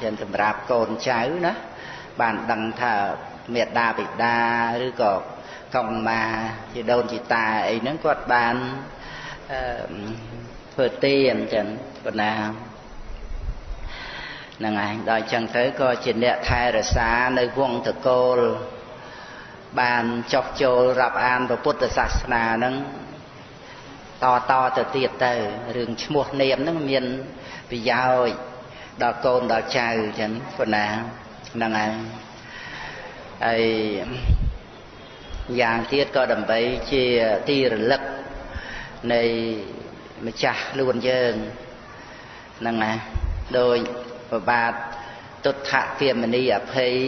chân tầm rạp côn cháu đó bạn đăng thờ miệt đa bị đaឬក៏កុំមកជាដូនជាតាអីហ្នឹងគាត់បានធ្វើទានចឹងប៉ុណ្ណាហ្នឹងហើយដល់ចឹងទៅក៏ជាអ្នកថែរក្សានៅវង្សតកូលបានចុះចូលរាប់អានពុទ្ធសាសនាហ្នឹងតទៅទៀតទៅរឿងឈ្មោះនាមហ្នឹងមានប្រយោជន៍ដល់កូនដល់ចៅចឹងប៉ុណ្ណាហ្នឹងហើយហើយយ៉ាងទៀតក៏ដើម្បីជាទីរលឹកនៃម្ចាស់ខ្លួនយើងហ្នឹងណាដោយប្របាទទុដ្ឋគាមនីអភ័យ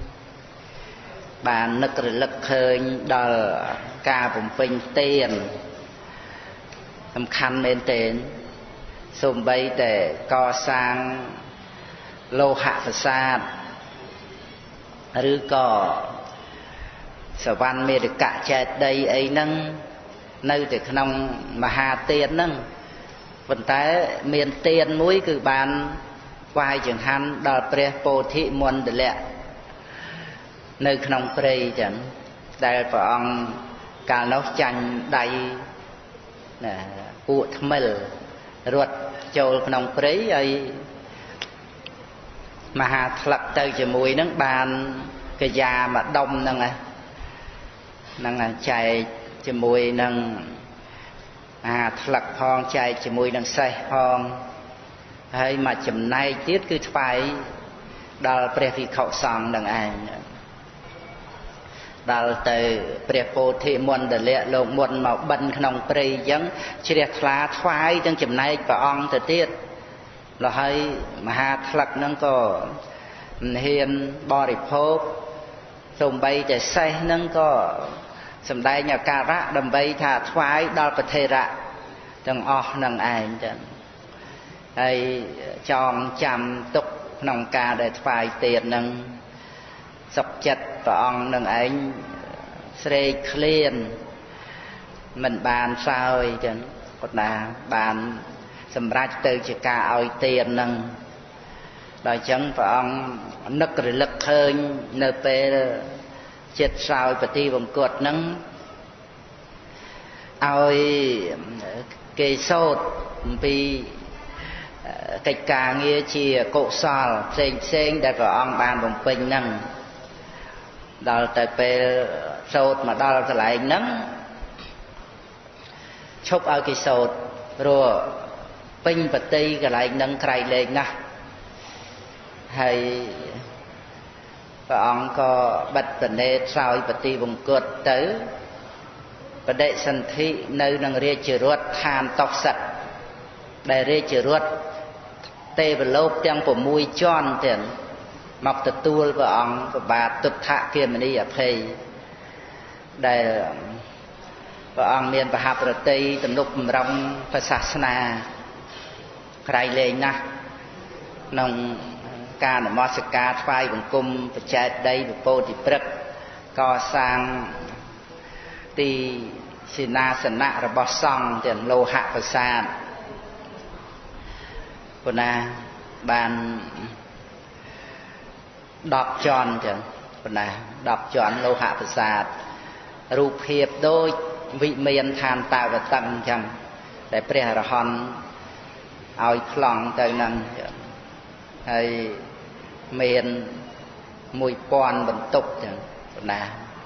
បាននឹករលឹកឃើញដល់ការបំពេញទានសំខាន់មែនទែនសូម្បីតែកសាងលោហៈប្រាសាទឬក៏សវណ្ណមេរកៈចេតិយអីហ្នឹងនៅតែក្នុងមហាទានហ្នឹងប៉ុន្តែមានទានមួយគឺបានថ្វាយចង្ហាន់ដល់ព្រះពោធិមណ្ឌលៈនៅក្នុងព្រៃចឹងដែលព្រះអង្គកាលនោះចាញ់ដៃពួកថ្មិលរត់ចូលក្នុងព្រៃហើយមហាថ្លឹកទៅជាមួយនឹងបានកាយាមកដុំហ្នឹងហ្នឹងចែកជាមួយនឹងមហាថ្លឹកផងចែកជាមួយនឹងសេះផងហើយមកចំណែកទៀតគឺថ្វាយដល់ព្រះភិក្ខុសង្ឃនឹងឯងដល់ទៅព្រះពោធិមណ្ឌលៈលោកមុនមកបិណ្ឌក្នុងព្រៃអញ្ចឹងជ្រះថ្លាថ្វាយទាំងចំណែកព្រះអង្គទៅទៀតแล้วហើយមហាថ្លឹកហ្នឹងក៏មិនហ៊ានបរិភោគសូម្បីតែសេះហ្នឹងក៏សម្ដែងអាការៈដើម្បីថាថ្វាយដល់ប្រធេរៈទាំងអស់នឹងឯងចឹងហើយចងចាំទុកក្នុងការដែលថ្វាយទានហ្នឹងសុខចិត្តព្រះអង្គនឹងឯងស្រេកឃ្លានមិនបានសោយចឹងគាត់ណាបានសម្រេចទៅជាការឲ្យទានហ្នឹងដល់អញ្ចឹងព្រះអង្គនឹករលឹកឃើញនៅពេលចិត្តសោយបទីវង្គតហ្នឹងឲ្យគេសូត្រអំពីកិច្ចការងារជាកុសលផ្សេងដែលព្រះអង្គបានបំពេញហ្នឹងដល់ទៅពេលសូត្រមកដល់កន្លែងហ្នឹងឈប់ឲ្យគេសូត្រព្រោះពេញបតីកន្លែងហ្នឹងក្រៃលែងណាស់ហើយព្រះអង្គក៏បិទប្រណេតសោយបទីវង្គតទៅបដិសន្ធិនៅនឹងរាជរដ្ឋឋានតុសិតដែលរាជរដ្ឋទេវលោកទាំង6ជាន់ទាំងមកទទួលព្រះអង្គប្របាទទុដ្ឋគាមនីអភ័យដែលព្រះអង្គមានបហប្រតិទំនុកបំរុងព្រះសាសនាក្រៃលែងណាស់ក្នុងការនមស្ការថ្វាយបង្គំបច្ចេកដីពពោធិព្រឹក្សកសាងទីសេនាសនៈរបស់សង្ឃទាំងលោហៈប្រាសាទប៉ុន្តែបាន10ជាន់ចឹងប៉ុន្តែ10ជាន់លោហៈប្រាសាទរូបភាពដូចវិមានឋានតាវតឹងចឹងដែលព្រះអរហន្តឲ្យប្លង់ទៅនឹងហើយមាន1000បន្ទប់ចឹងប៉ុណ្ណា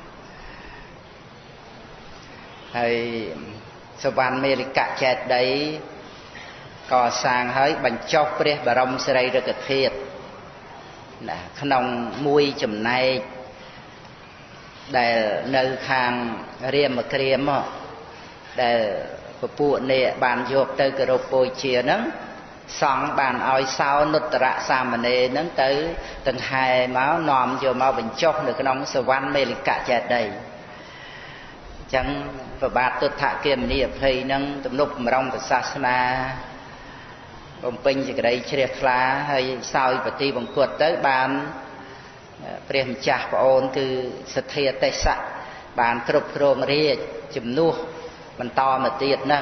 ហើយសវណ្ណមេរិកៈចេតិយកសាងហើយបញ្ចុះព្រះបរមសារីរិកធាតុណាក្នុងមួយចំណែកដែលនៅខាងរាមគ្រាមដែលពពួកនេះបានយកទៅគោរពបូជាហ្នឹងសង្ឃបានឲ្យសោនុត្តរសាមណេរហ្នឹងទៅដង្ហែមកនាំយកមកបញ្ចុះនៅក្នុងសវណ្ណមេរិកៈចេតិយអញ្ចឹងប្របាទទុដ្ឋគាមនីអភ័យហ្នឹងទំនុកបំរុងព្រះសាសនាបំពេញសេចក្តីជ្រះថ្លាហើយសោយបទីបង្គត់ទៅបានព្រះម្ចាស់ប្អូនគឺសទ្ធាទេសៈបានគ្រប់គ្រងរាជជំនួសបន្តមកទៀតហ្នឹង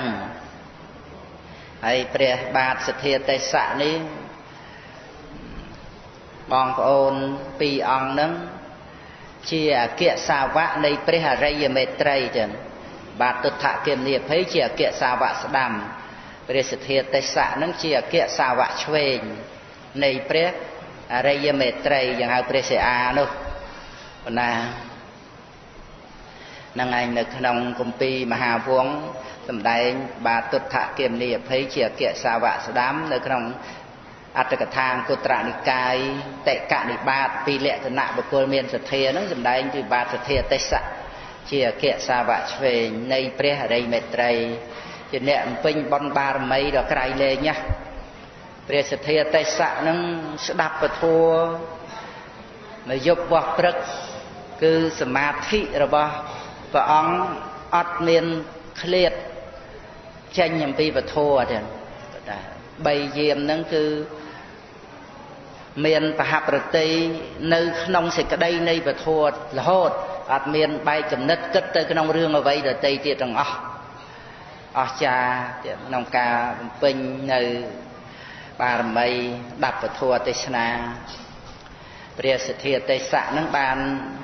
ហើយព្រះបាទសទ្ធាទេសៈនេះបងប្អូនពីរអង្គហ្នឹងជាអគ្គសាវកនៃព្រះអរិយមេត្រីចឹងបាទទុដ្ឋគមនីភ័យជាអគ្គសាវកស្ដាំព្រះសទ្ធាទេសៈហ្នឹងជាអគ្គសាវកឆ្វេងនៃព្រះអរិយមេត្រីយ៉ាងហៅព្រះសិអានោះបណ្ណានឹងឯងនៅក្នុងគម្ពីរមហាវង្សសម្ដែងបាទទុដ្ឋគមនីភ័យជាអគ្គសាវកស្ដាំនៅក្នុងអត្តកថាអង្គត្រនិកាយតេកនិបាតពីលក្ខណៈបុគ្គលមានសទ្ធានឹងសម្ដែងពីបាទសទ្ធាទេសៈជាអគ្គសាវកឆ្វេងនៃព្រះអរិយមេត្រីជាអ្នកបំពេញបុណ្យបារមីដ៏ក្រៃលែងណាស់ព្រះសទ្ធាទេសៈនឹងស្ដាប់ពធមួយយប់បោះព្រឹកគឺសមាធិរបស់ព្រះអង្គអត់មានឃ្លាតចេញអំពីពធទេ3យាមហ្នឹងគឺមានបហប្រតិនៅក្នុងសេចក្តីនៃពធរហូតអត់មានបែកចំណិតគិតទៅក្នុងរឿងអ្វីដទៃទៀតទាំងអស់អស្ចារ្យក្នុងការបំពេញនៅបារមីដាប់ពធទេសនាព្រះសទ្ធាទេសៈនឹងបាន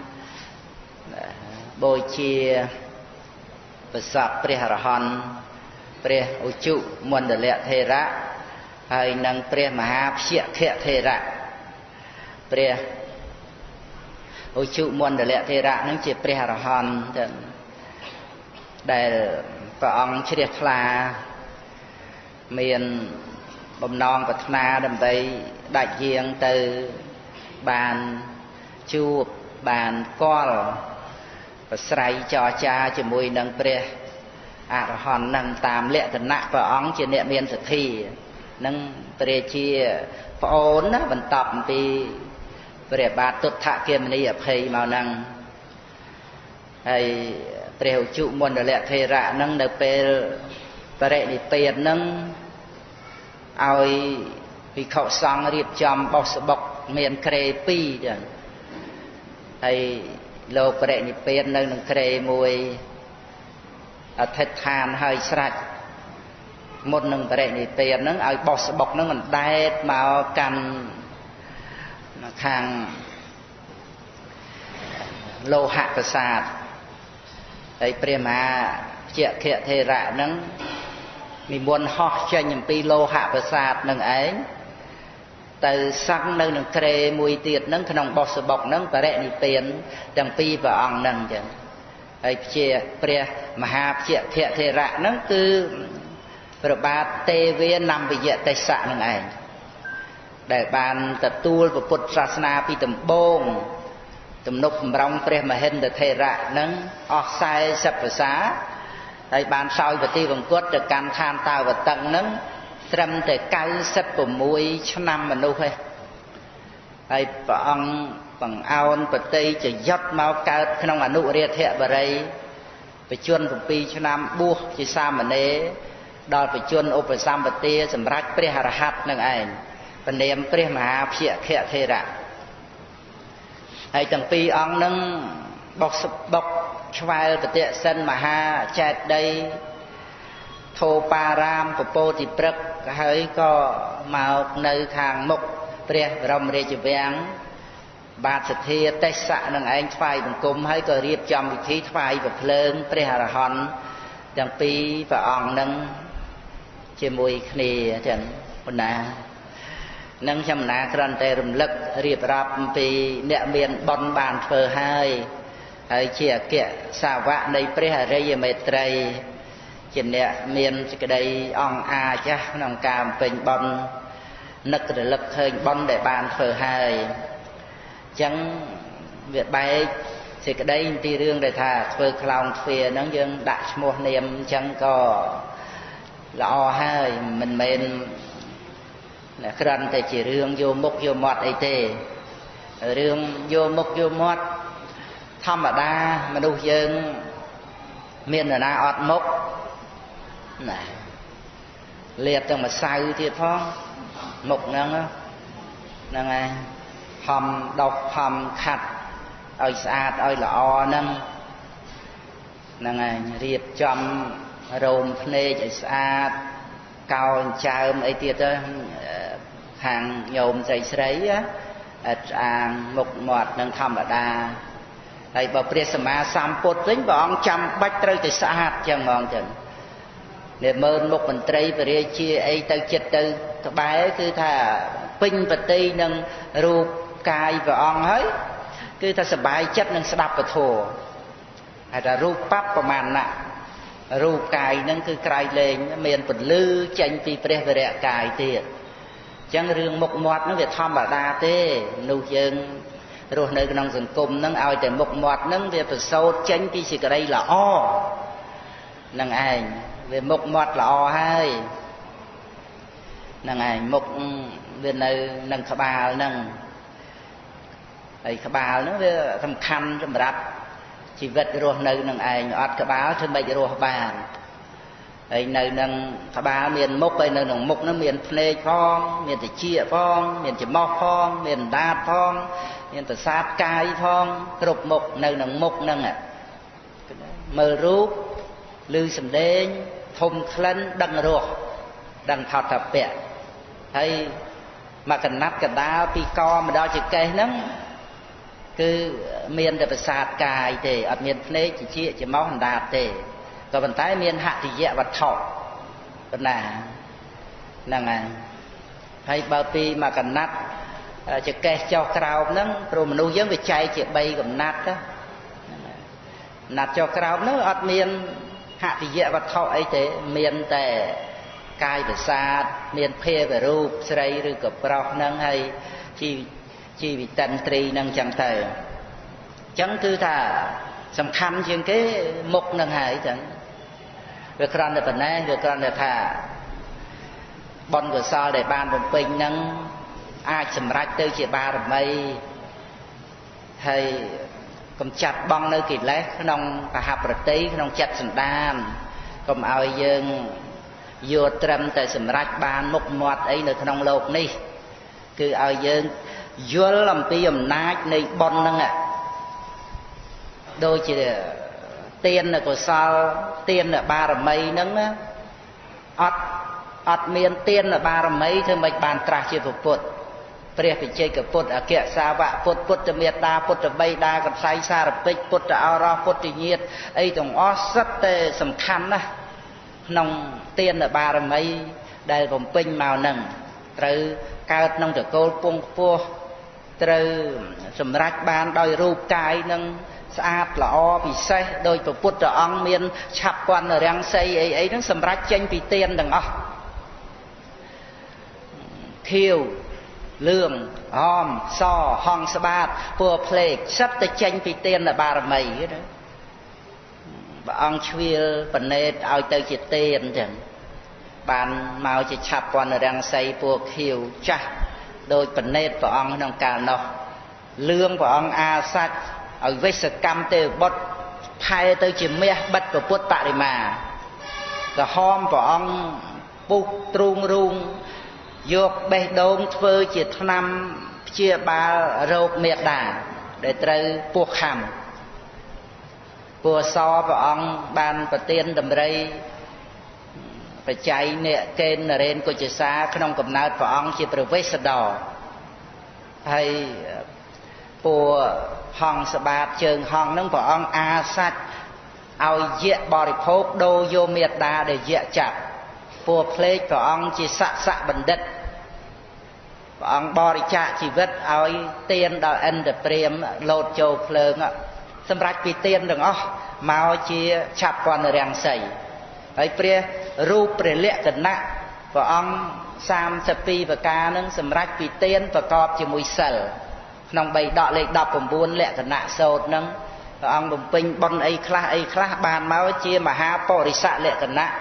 បូជាប្រសពព្រះអរហន្តព្រះឧជុមណ្ឌលថេរៈហើយនិងព្រះមហាព្យខថេរៈព្រះឧជុមណ្ឌលថេរៈនឹងជាព្រះអរហន្តដែលព្រះអង្គជ្រះថ្លាមានបំណងប្រាថ្នាដើម្បីដាច់យាងទៅបានជួបបានគាល់ប្រស្រ័យចរចាជាមួយនឹងព្រះអរហន្តនឹងតាមលក្ខណៈព្រះអង្គជាអ្នកមានសទ្ធានឹងព្រះជាប្អូនណាបន្តអំពីព្រះបាទទុដ្ឋគមនីអភ័យមកនឹងហើយព្រះឧជុមណ្ឌលថេរៈនឹងនៅពេលបរិនិព្វាននឹងឲ្យភិក្ខុសង្ឃរៀបចំបោះស្បុកមានក្រេ2ចឹងហើយលោកបរិនិព្វាននៅនឹងក្រេមួយអធិដ្ឋានហើយស្រេចមុននឹងបរិនិព្វានហ្នឹងឲ្យបោះស្បុកហ្នឹងមិនដែតមកកាន់ខាងលោហៈប្រាសាទហើយព្រះមហាព្យខថេរៈហ្នឹងនិមន្តហោះចេញអំពីលោហៈប្រាសាទនឹងឯងទៅសឹងនៅនឹងក្រេមួយទៀតហ្នឹងក្នុងបោះស្បុកហ្នឹងបរិនិព្វានទាំងពីរព្រះអង្គហ្នឹងចឹងហើយជាព្រះមហាព្យខថេរៈហ្នឹងគឺព្រះបាទទេវានំវយទេសៈនឹងឯងដែលបានទទួលពុទ្ធសាសនាពីដំបូងទំនុកបំរុងព្រះមហិន្ទថេរៈនឹងអស់40ភាសាហើយបានសោយបទីវង្គតទៅកាន់ឋានតាវតឹងនឹងត្រឹមតែ96ឆ្នាំមនុស្សឯងហើយព្រះអង្គបង្អោនបតីចយុទ្ធមកកើតក្នុងអនុរាធបរិយបច្ចុប្បន្ន7ឆ្នាំបួសជាសាមណេរដល់បច្ចុប្បន្នឧបសម្បទាសម្រាប់ព្រះអរហន្តនឹងឯងព្រះនាមព្រះមហាព្យខថេរៈហើយទាំងពីរអង្គនឹងបុកស្បុកឆ្វែលបតិសិនមហាចេតិយធោបារាមពពោធិព្រឹកហើយក៏មកនៅខាងមុខព្រះបរមរាជវាំងបាទសទ្ធាទេសៈនឹងឯងថ្វាយបង្គំហើយក៏រៀបចំពិធីថ្វាយប្រភ្លើងព្រះអរហន្តទាំងពីរព្រះអង្គនឹងជាមួយគ្នាចឹងប៉ុណ្ណានឹងខ្ញុំណាគ្រាន់តែរំលឹករៀបរាប់អំពីអ្នកមានបុណ្យបានធ្វើហើយជាអគ្គសាវកនៃព្រះអរិយមេត្រីជាអ្នកមានសេចក្តីអង្អាចក្នុងការបំពេញបុណ្យនឹករលឹកឃើញបុណ្យដែលបានធ្វើហើយអញ្ចឹងវាបែកសេចក្តីពីរឿងដែលថាធ្វើខ្លោងទ្វារហ្នឹងយើងដាក់ឈ្មោះនាមអញ្ចឹងក៏ល្អហើយមិនមែនគ្រាន់តែជារឿងយកមុខយកមាត់អីទេរឿងយកមុខយកមាត់ធម្មតាមនុស្សយើងមាននរណាអត់មុខណាលាបទាំងម្សៅទៀតផងមុខហ្នឹងហ្នឹងហើយហំដុសហំខាត់ឲ្យស្អាតឲ្យល្អហ្នឹងហ្នឹងហើយរៀបចំរោមភ្នែកឲ្យស្អាតកោអញ្ចើមអីទៀតទៅខាងញោមស្រីស្រីអត់អាងមុខមាត់នឹងធម្មតាហើយបើព្រះសម្មាសម្ពុទ្ធវិញព្រះអង្គចាំបាច់ត្រូវតែស្អាតចឹងហ្មងចឹងអ្នកមើលមុខមន្ត្រីបរិយាជាអីទៅចិត្តទៅក្បែរគឺថាពេញបតីនឹងរូបកាយព្រះអង្គហើយគឺថាសប្បាយចិត្តនឹងស្ដាប់ពធហើយថារូបបប្រមាណណារូបកាយនឹងគឺក្រៃលែងមានពលឺចេញពីព្រះវរៈកាយទៀតអញ្ចឹងរឿងមុខមាត់នឹងវាធម្មតាទេនោះយើងរស់នៅក្នុងសង្គមនឹងឲ្យតែមុខមាត់នឹងវាប្រសូតចេញពីសេចក្តីល្អនឹងឯងវាមុខមាត់ល្អហើយនឹងឯងមុខវានៅនឹងក្បាលនឹងហើយក្បាលនឹងវាសំខាន់សម្រាប់ជីវិតរស់នៅនឹងឯងអត់ក្បាលធ្វើម៉េចរស់បានហើយនៅនឹងក្បាលមានមុខហើយនៅក្នុងមុខនឹងមានភ្នែកផងមានត្រចៀកផងមានច្រមុះផងមានអណ្ដាតផងមានប្រសាទកាយផងគ្រប់មុខនៅក្នុងមុខនឹងមើលរូបឮសម្លេងធំក្លិនដឹងរសដឹងផតពៈហើយមកកណាត់កដាលពីកមកដល់ចង្កេះហ្នឹងគឺមានតែប្រសាទកាយទេអត់មានភ្នែកត្រចៀកច្រមុះអណ្ដាតទេក៏ប៉ុន្តែមានហតិយៈវត្ថុប៉ុណ្ណាហ្នឹងហើយបើពីមកកណាត់ចង្កេះចុះក្រោមហ្នឹងព្រោះមនុស្សយើងវាចែកជា3កំណាត់ណាត់ចុះក្រោមហ្នឹងអត់មានហតិយៈវត្ថុអីទេមានតែកាយប្រសាទមានភាវរូបស្រីឬក៏ប្រុសហ្នឹងហើយជីវិតន្ត្រីហ្នឹងចឹងទៅអញ្ចឹងគឺថាសំខាន់ជាងគេមុខហ្នឹងហើយចឹងវាគ្រាន់តែប៉ុណ្ណេះវាគ្រាន់តែថាបុណ្យកុសលដែលបានបំពេញហ្នឹងអាចសម្រេចទៅជាបារមីហើយកំចាត់បងនៅកិលេសក្នុងបហប្រតិក្នុងចិត្តសន្តានកុំឲ្យយើងយកត្រឹមតែសម្រេចបានមុខមាត់អីនៅក្នុងโลกនេះគឺឲ្យយើងយល់អំពីអំណាចនៃបុណ្យហ្នឹងដូចជាទានកុសលទានបារមីហ្នឹងអត់មានទានបារមីធ្វើមិនបានត្រាស់ជាពុទ្ធព្រះវិជ័យកពុទ្ធអគ្គសាវកពុទ្ធពុទ្ធមេត្តាពុទ្ធបិតាកសៃសារពេចពុទ្ធអរោពុទ្ធញាតអីទាំងអស់សិតតែសំខាន់ណាស់ក្នុងទានបារមីដែលបំពេញមកហ្នឹងត្រូវកើតក្នុងតកូលពងខ្ពស់ត្រូវសម្រេចបានដោយរូបកាយនឹងស្អាតល្អពិសេសដោយព្រះពុទ្ធអង្គមានឆាប់ពន្ធរាំងសីអីហ្នឹងសម្រេចចេញពីទានទាំងអស់ខៀវលឿងហមសហង្សបាតពណ៌ផ្លេកសិតតែចេញពីទានបារមីណាព្រះអង្គឆ្វៀលបណេតឲ្យទៅជាទានចឹងបានមកជាឆាប់ពន្ធរាំងសីពណ៌ខៀវចាស់ដោយបណេតព្រះអង្គក្នុងកាលនោះលឿងព្រះអង្គអាសាច់ឲ្យវិសកម្មទេវបុត្រផែទៅជាមាសបិទពុទ្ធបរិមាក្រហមព្រះអង្គពុះទ្រូងរូងយកបេះដូងធ្វើជាថ្នាំព្យាបាលរោគមេដាដែលត្រូវពោះខំពណ៌សព្រះអង្គបានប្រទានតម្រៃបច្ច័យអ្នកកេណរេនកុជសាក្នុងកំណើតព្រះអង្គជាព្រះវេស្សន្តរហើយពណ៌ហង្សបាតជើងហង្សនឹងព្រះអង្គអាសាច់ឲ្យយៈបរិភោគដូរយកមេត្តាដែលយៈចាប់ពណ៌ផ្លេកព្រះអង្គជាសក្សបណ្ឌិតព្រះអង្គបរិច្ចាគជីវិតឲ្យទានដល់ឥន្ទ្រព្រាហ្មណ៍លោតចូលភ្លើងសម្រាប់ពីទានទាំងអស់មកជាឆាប់ពន្ធរាំងសីហើយព្រះរូបព្រះលក្ខណៈព្រះអង្គ32ប្រការនឹងសម្រាប់ពីទានប្រកបជាមួយសិលក្នុង3ដកលេខ19លក្ខណៈសោតនឹងព្រះអង្គបំពេញបុណ្យអីខ្លះបានមកជាមហាបរិស័កលក្ខណៈ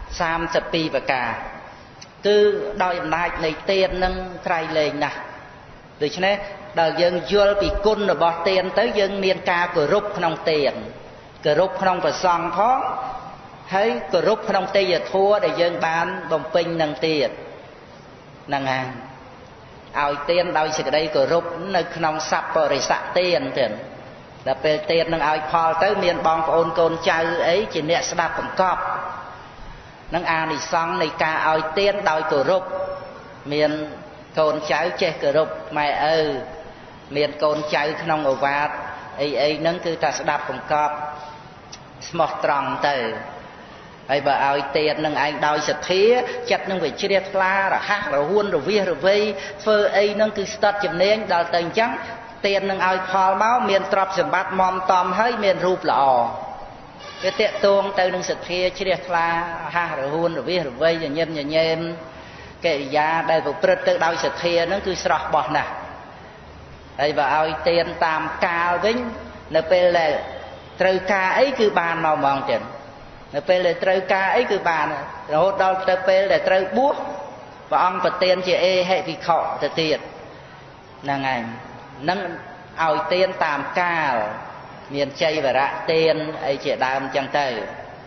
32ប្រការគឺដោយអំណាចនៃទាននឹងក្រៃលែងណាស់ដូច្នេះដល់យើងយល់ពីគុណរបស់ទានទៅយើងមានការគោរពក្នុងទានគោរពក្នុងព្រះសង្ឃផងហើយគោរពក្នុងទេយធម៌ដែលយើងបានបំពេញនឹងទៀតហ្នឹងហើយឲ្យទានដោយសេចក្តីគោរពនៅក្នុងសัพពរិស័កទានទៀតដល់ពេលទាននឹងឲ្យផលទៅមានបងប្អូនកូនចៅអីជាអ្នកស្ដាប់បង្កប់នឹងអានិសង្សនៃការឲ្យទានដោយគោរពមានកូនចៅចេះគោរពម៉ែឪ miền côn cháy không ở vạt ấy nâng cứ ta sẽ đạp bằng cọp smart tròn từ hay bà ai tiền nâng anh đòi sạch thía chặt nâng về chia la rồi hát rồi huôn rồi vía rồi vây phơ ấy nâng cứ start chấm nén đòi tình trắng tiền nâng ai phò máu miền trọp sầm bát mom tòm hơi miền rụp lò cái tiện tuông từ nâng sạch thía chia la hát rồi huôn rồi vía rồi vây rồi nhem cái giá đây vụ prật tự đòi sạch thía nâng cứ sọt bọt nè hay bà ai tiền tam cao vĩnh nè pe là trời ca ấy cứ bàn màu mòn chuyện nè pe là trời ca ấy cứ bàn rồi đâu pe là trời buốt và ông và tiền chị e hệ thì khọ từ tiền là ngày nâng ai tiền tam cao miền tây và rạ tiền ấy chị đàm chẳng tới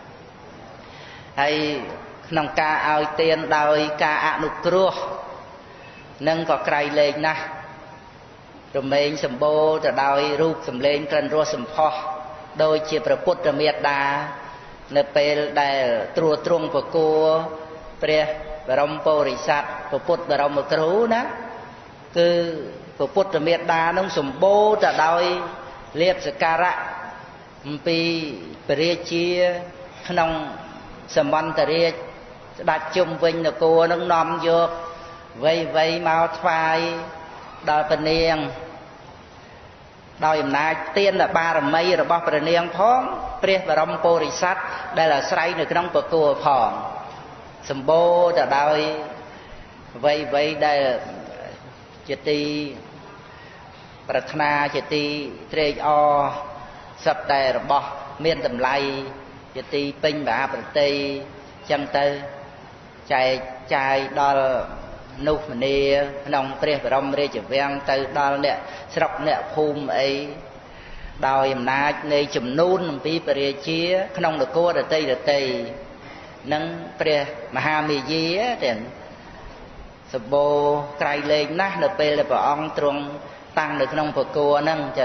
hay nông ca ai tiền đòi ca ạ nụ cua nâng có cây lên nè rồi mình sầm bô rồi đòi rụp sầm lên cần rùa sầm pho đôi chiaประពុទ្ធមេត្តានៅពេលដែលត្រួតត្រងពគួរព្រះបរមពុរិស័ទពុទ្ធបរមគ្រូណាគឺពុទ្ធមេត្តានឹងសម្បូរទៅដោយលៀបសក្ការៈអំពីព្រះរាជាក្នុងសមន្តរាជស្ដេចជុំវិញនគរនឹងនាំយកវៃមកថ្វាយដល់ព្រះនាងដោយអំណាចទានបារមីរបស់ព្រះនាងផងព្រះបរមពុរិស័ទដែលអាស្រ័យនៅក្នុងពគួរផងសម្បូរទៅដោយវ័យដែលជាទីប្រាថ្នាជាទីត្រេកអរសត្វតែរបស់មានតម្លៃជាទីពេញមហាប្រតិចឹងទៅចែកចាយដល់នោះមនីក្នុងព្រះបរមរាជវាំងទៅដល់អ្នកស្រុកអ្នកភូមិអីដោយអំណាចនៃចំនួនអំពីព្រះរាជាក្នុងនគរដតីនឹងព្រះមហាមាយាទាំងសម្បូរក្រៃលែងណាស់នៅពេលដែលព្រះអង្គទ្រង់តាំងនៅក្នុងពគួរហ្នឹងចឹង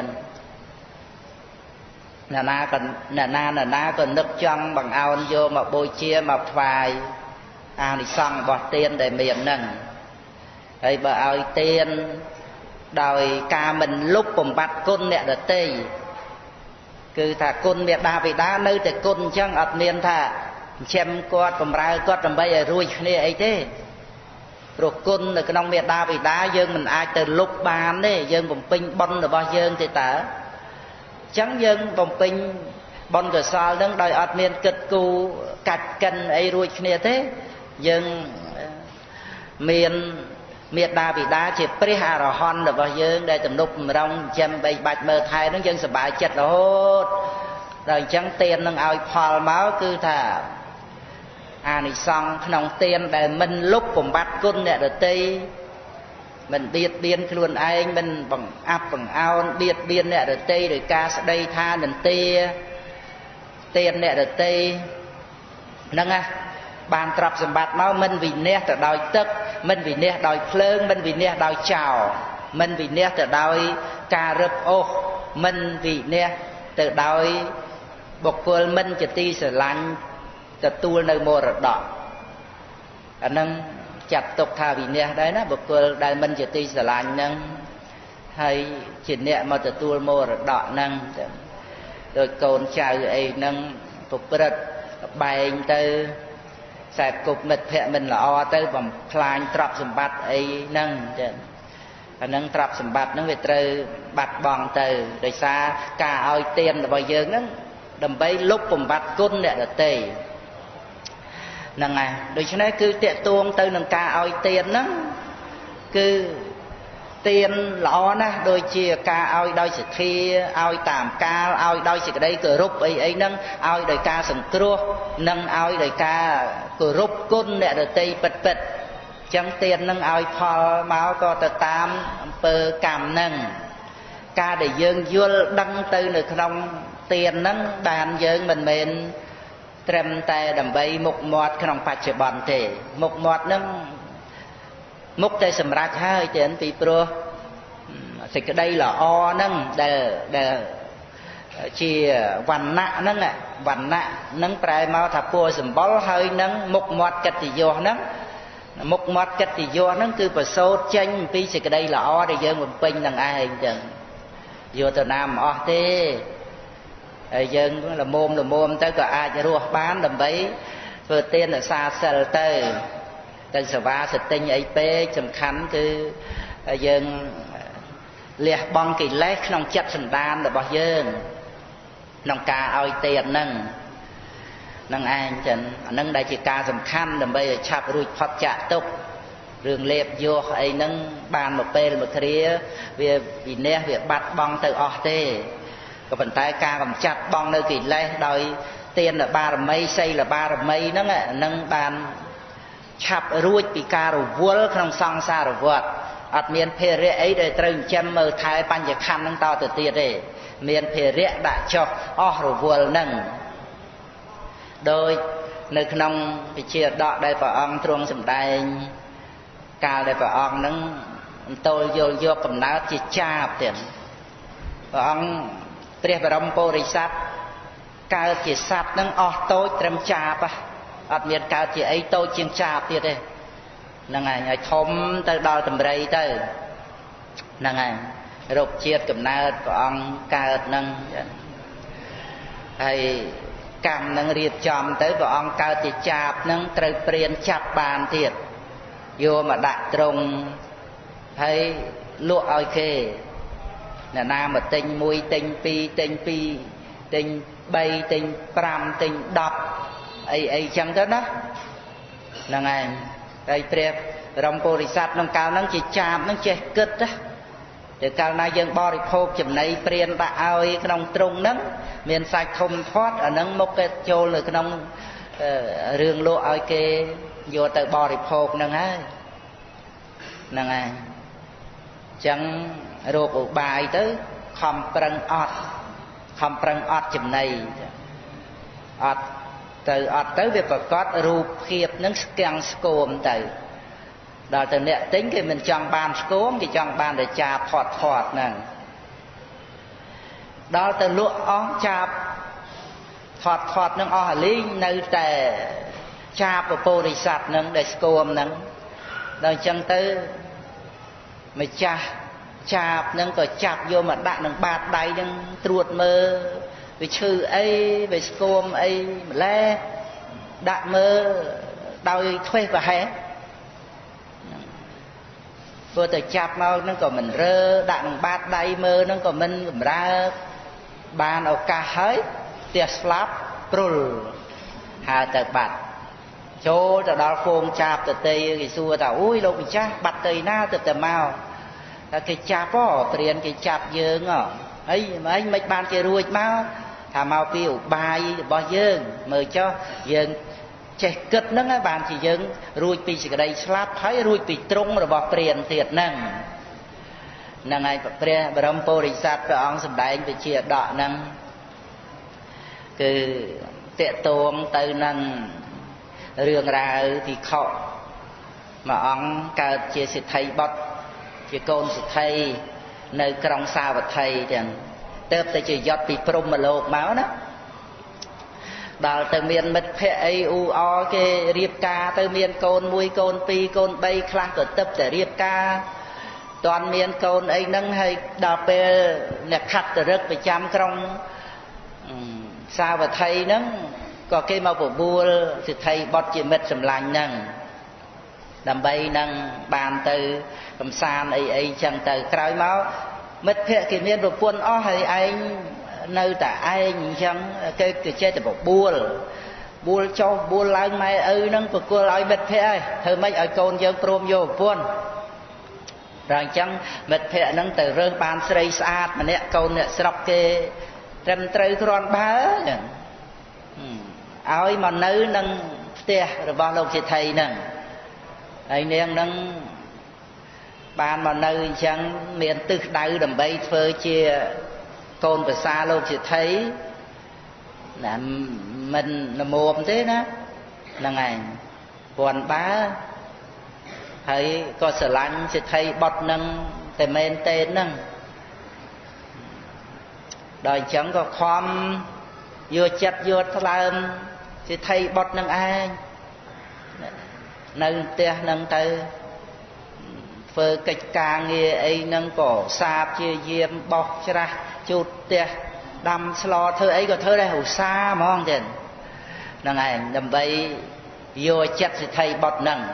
ណានាក៏នឹកចង់បង្អោនយកមកបូជាមកថ្វាយអានិសង្ឃរបស់ទានដែលមានហ្នឹងហើយបើឲ្យទានដោយការមិនលុបបំបត្តិគុណអ្នកដទៃគឺថាគុណមេដាបិតានៅតែគុណអញ្ចឹងអត់មានថាចិញ្ចឹមគាត់បំរើគាត់ដើម្បីឲ្យរួចគ្នាអីទេព្រោះគុណនៅក្នុងមេដាបិតាយើងមិនអាចទៅលុបបានទេយើងបំពេញបុណ្យរបស់យើងទេតើអញ្ចឹងយើងបំពេញបុណ្យកុសលនឹងដោយអត់មានគិតគូរកាច់កិនអីរួចគ្នាទេយើងមានមេដាបិតាជាព្រះអរហន្តរបស់យើងដែលទំនុកបំរុងចិញ្ចឹមបីបាច់មើលថែនឹងយើងសប្បាយចិត្តរហូតដល់អញ្ចឹងទាននឹងឲ្យផលមកគឺថាអានិសង្ឃក្នុងទានដែលមិនលុបបំបត្តិគុណអ្នកដទៃមិនបៀតបៀនខ្លួនឯងមិនបង្អាប់បង្អោនបៀតបៀនអ្នកដទៃដោយការស្ដីថានន្ទាទានអ្នកដទៃហ្នឹងណាបានទ្រព្យសម្បត្តិមកមិនវិនាសទៅដោយទឹកមិនវិនាសដោយភ្លើងមិនវិនាសដោយចោលមិនវិនាសទៅដោយការរឹបអូសមិនវិនាសទៅដោយបុគ្គលមិនជាទីស្រឡាញ់ទទួលនៅមរតកអានឹងចាត់ទុកថាវិនាសដែរណាបុគ្គលដែលមិនជាទីស្រឡាញ់ហ្នឹងហើយជាអ្នកមកទទួលមរតកហ្នឹងដោយកូនចៅអីហ្នឹងប្រព្រឹត្តបែងទៅខ្សែគប់មិត្តភក្តិមិនល្អទៅបំផ្លាញទ្រព្យសម្បត្តិអីហ្នឹងចឹងអាហ្នឹងទ្រព្យសម្បត្តិហ្នឹងវាត្រូវបាត់បង់ទៅដោយសារការឲ្យទានរបស់យើងហ្នឹងដើម្បីលុបបំបត្តិគុណអ្នកដទៃហ្នឹងហើយដូច្នេះគឺតាកតួងទៅនឹងការឲ្យទានហ្នឹងគឺទានល្អណាស់ដូចជាការឲ្យដោយសទ្ធាឲ្យតាមកាលឲ្យដោយសេចក្តីគោរពអីហ្នឹងឲ្យដោយការសង្គ្រោះនិងឲ្យដោយការគោរពគុណអ្នកដទៃពិតអញ្ចឹងទាននឹងឲ្យផលមកក៏ទៅតាមអំពើកម្មហ្នឹងការដែលយើងយល់ដឹងទៅនៅក្នុងទានហ្នឹងបានយើងមិនមែនត្រឹមតែដើម្បីមុខមាត់ក្នុងបច្ចុប្បន្នទេមុខមាត់ហ្នឹងមុខតែសម្រាប់ហើយទេពីព្រោះសេចក្តីល្អហ្នឹងដែលជាវណ្ណៈហ្នឹងវណ្ណៈហ្នឹងប្រែមកថាពណ៌សម្បុរហើយនឹងមុខមាត់កិត្តិយសហ្នឹងមុខមាត់កិត្តិយសហ្នឹងគឺប្រសូតចេញពីសេចក្តីល្អដែលយើងបំពេញនឹងឯងចឹងយកទៅណាមិនអស់ទេហើយយើងល្មមទៅក៏អាចរស់បានដើម្បីធ្វើទានរក្សាសិលទៅសេវាសតិញអីពេកសំខាន់គឺយើងលះបង់កិលេសក្នុងចិត្តសន្តានរបស់យើងក្នុងការឲ្យទានហ្នឹងឯងចឹងអានឹងដែលជាការសំខាន់ដើម្បីឲ្យឆាប់រួចផុតចាកទុក្ខរឿងលេបយោអីហ្នឹងបានមកពេលមកគ្រាវាវិន័យវាបាត់បង់ទៅអស់ទេក៏ប៉ុន្តែការកម្ចាត់បង់នៅកិលេសដោយទានបារមីសីលបារមីហ្នឹងបានឆាប់រួចពីការរវល់ក្នុងសង្សារវដ្តអត់មានភារៈអីដែលត្រូវចិញ្ចឹមមើលថែបញ្ញខណ្ឌហ្នឹងតទៅទៀតទេមានភារៈដាក់ចុះអស់រវល់ហ្នឹងដោយនៅក្នុងវិជាដកដែលព្រះអង្គទ្រង់សម្ដែងកាលដែលព្រះអង្គហ្នឹងអន្តលយល់យកកំណើតជាចាបទៀតព្រះអង្គព្រះបរមពុរិស័ទកើតជាសត្វហ្នឹងអស់តូចត្រឹមចាបអត់មានកើតជាអីតូចជាងចាបទៀតទេហ្នឹងហើយឲ្យធំទៅដល់តម្រៃទៅហ្នឹងហើយរកជាតិកំណើតព្រះអង្គកើតហ្នឹងហើយកម្មនឹងរៀបចំទៅព្រះអង្គកើតជាចាបនឹងត្រូវព្រានចាប់បានទៀតយកមកដាក់ត្រង់ហើយលក់ឲ្យគេអ្នកណាមកទិញ1ទិញ2ទិញ2ទិញ3ទិញ5ទិញ10អីចឹងទៅណាហ្នឹងឯងហើយព្រះរមពុរិស័ទក្នុងកាលហ្នឹងជាចាបហ្នឹងចេះគិតណាតែកាលណាយើងបរិភោគចំណីព្រានដាក់ឲ្យក្នុងទ្រុងហ្នឹងមានសាច់ធំធាត់អាហ្នឹងមកគេចូលនៅក្នុងរឿងលក់ឲ្យគេយកទៅបរិភោគហ្នឹងហើយហ្នឹងហើយអញ្ចឹងរោគឧបាយទៅខំប្រឹងអត់ចំណីអត់ទៅវាប្រកាសរូបភាពហ្នឹងស្គាំងស្គមទៅដល់ទៅអ្នកទិញគេមិនចង់បានស្គមគេចង់បានតែចាបផាត់ហ្នឹងដល់ទៅលក់អស់ចាបផាត់ហ្នឹងអស់អាលីងនៅតែចាបពុរិស័ទហ្នឹងដែលស្គមហ្នឹងដល់អញ្ចឹងទៅម្ចាស់ចាបហ្នឹងក៏ចាប់យកមកដាក់នឹងបាតដៃហ្នឹងត្រួតមើលវាឈឺអីវាស្គមអីម្លេះដាក់មើលដោយធ្វេសប្រហែសព្រោះតែចាប់មកហ្នឹងក៏មិនរើដាក់នឹងបាតដៃមើលហ្នឹងក៏មិនកម្រើកបានឱកាសហើយផ្ទះស្លាប់ព្រុលហើទៅបាត់ចូលទៅដល់ហ្វូងចាប់ទៅទេគេសួរថាអូយលោកម្ចាស់បាត់ទៅណាទៅតែមកតែគេចាប់ព្រានគេចាប់យើងអីមិនបានគេរួចមកថាមកពីឧបាយរបស់យើងមើលចុះយើងចេះគិតហ្នឹងហើយបានជាយើងរួចពីសេចក្តីស្លាប់ហើយរួចពីទ្រង់របស់ព្រានទៀតហ្នឹងហើយព្រះបរមពុរិស័ទព្រះអង្គសម្ដែងវិជាដកហ្នឹងគឺតេតងទៅនឹងរឿងរ៉ាវភិក្ខុមួយអង្គកើតជាសិទ្ធិបុត្រជាកូនសិទ្ធិនៅក្រុងសាវត្ថីចឹងទៅតែជាយត់ពីព្រហ្មលោកមកណាដល់ទៅមានមិត្តភ័ក្តិអីអ៊ូអគេរៀបការទៅមានកូន1កូន2កូន3ខ្លះក៏ទឹកតែរៀបការតន់មានកូនអីហ្នឹងហើយដល់ពេលអ្នកខត្តរឹកប្រចាំក្រុងសាវត្ថីហ្នឹងក៏គេមកបបួលសិទ្ធិបុត្រជាមិត្តសម្លាញ់ហ្នឹងដើម្បីនឹងបានទៅកំសាន្តអីចឹងទៅក្រោយមកមិត្តភ័ក្តិគេមានប្រពន្ធអស់ហើយឯងនៅតែឯងអញ្ចឹងគេចេះតែបបួលចុះបួលឡើងម៉ែឪហ្នឹងប្រគល់ឲ្យមិត្តភ័ក្តិហើយធ្វើម៉េចឲ្យកូនយើងព្រមយកប្រពន្ធដល់អញ្ចឹងមិត្តភ័ក្តិហ្នឹងទៅរើសបានស្រីស្អាតម្នាក់កូនអ្នកស្រុកគេត្រឹមត្រូវគ្រាន់បើចឹងឲ្យមកនៅនឹងផ្ទះរបស់លោកសេដ្ឋីហ្នឹងហើយនាងហ្នឹងបានមកនៅអញ្ចឹងមានទិសដៅដើម្បីធ្វើជាកូនប្រសាលោកសេដ្ឋីណាមិននមមទេណាហ្នឹងឯងពាន់បើហើយក៏ស្រឡាញ់សេដ្ឋីបុត្រហ្នឹងតែមែនទេហ្នឹងដល់អញ្ចឹងក៏ខំយកចិត្តយកថ្លើមសេដ្ឋីបុត្រនឹងឯង nơi tia nâng tới phơi cách ca nghe ấy nâng cổ sạp chia diêm bọc ra chút tia đâm slo thơ ấy có thơ đây hầu xa mà không tiền nâng này đầm bay vô chất thì thầy bọt nâng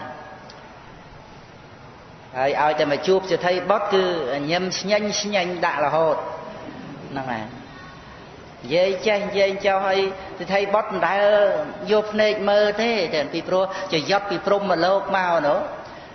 ai cho mà chụp thì thầy bọt cứ nhâm nhanh đã là hột nâng này dây cho hay thì thầy bọt đã vô này mơ thế thì bị pro chỉ dắt bị prom mà lâu mau nữa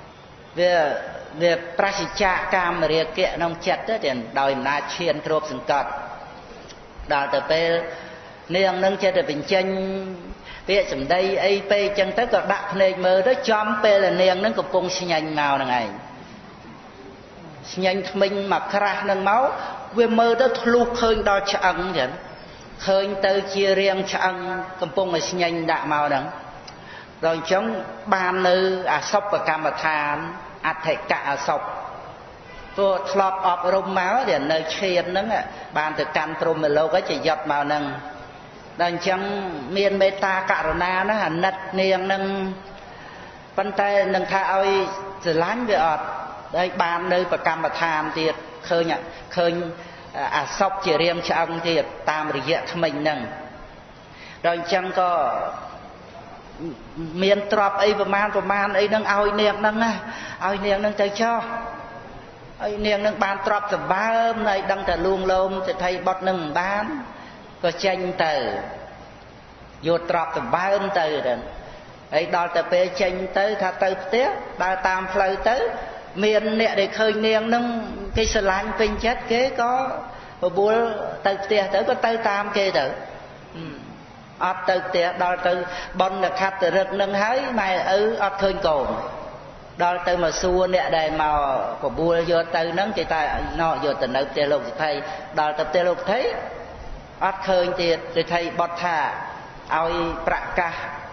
về prasicha cam mà riêng kẹt nông chặt đó thì đòi na chiên trộp sừng cọt đào từ pe niềng nâng chơi được bình chân bây giờ đây ai pe chân tới còn đặt này mơ đó chom pe là niềng nâng cục cung xi nhanh màu này nhanh mình mà khra nâng máu về mơ đó lục khơi đo chăng vậy khơi tới chia riêng chăng cục cung là xi nhanh đạ màu đằng rồi chống ban nữ sóc và cam và than thể cả sọc tôi lọp ọp rôm máu để nơi chiên nâng bàn từ căn trôm mà lâu cái chỉ giọt màu nâng đằng chẳng miền meta cả na nó hẳn nật niềng nâng bàn tay nâng tha ơi từ lán về ọt đây bàn nơi và cam và than thì khơi sọc chỉ riêng cho ông thì tam rồi dễ mình nâng rồi chẳng có miền trọp ấy và man ấy nâng ao niềng nâng tới cho ấy niềng nâng ban trọp từ ba này đăng từ luông lôm thì thầy bọt nâng bán có tranh từ vô trọp từ ba từ rồi ấy đo từ pe tranh tới tha từ tiếc đo tam phơi tới miền nè để khơi niềng nâng cái sờ lạnh pin chết kế có bùa từ tiếc tới có tới tam kê tử ọt từ tiệt đo từ bon là khát từ rực nâng hái mày ọt khơi cồn đo từ mà xua nè đầy màu của bùa vô từ nâng thì ta nọ vô từ nơi tiệt lục thầy đo từ tiệt lục thấy ọt khơi tiệt thì thầy bọt thả ao bạc ca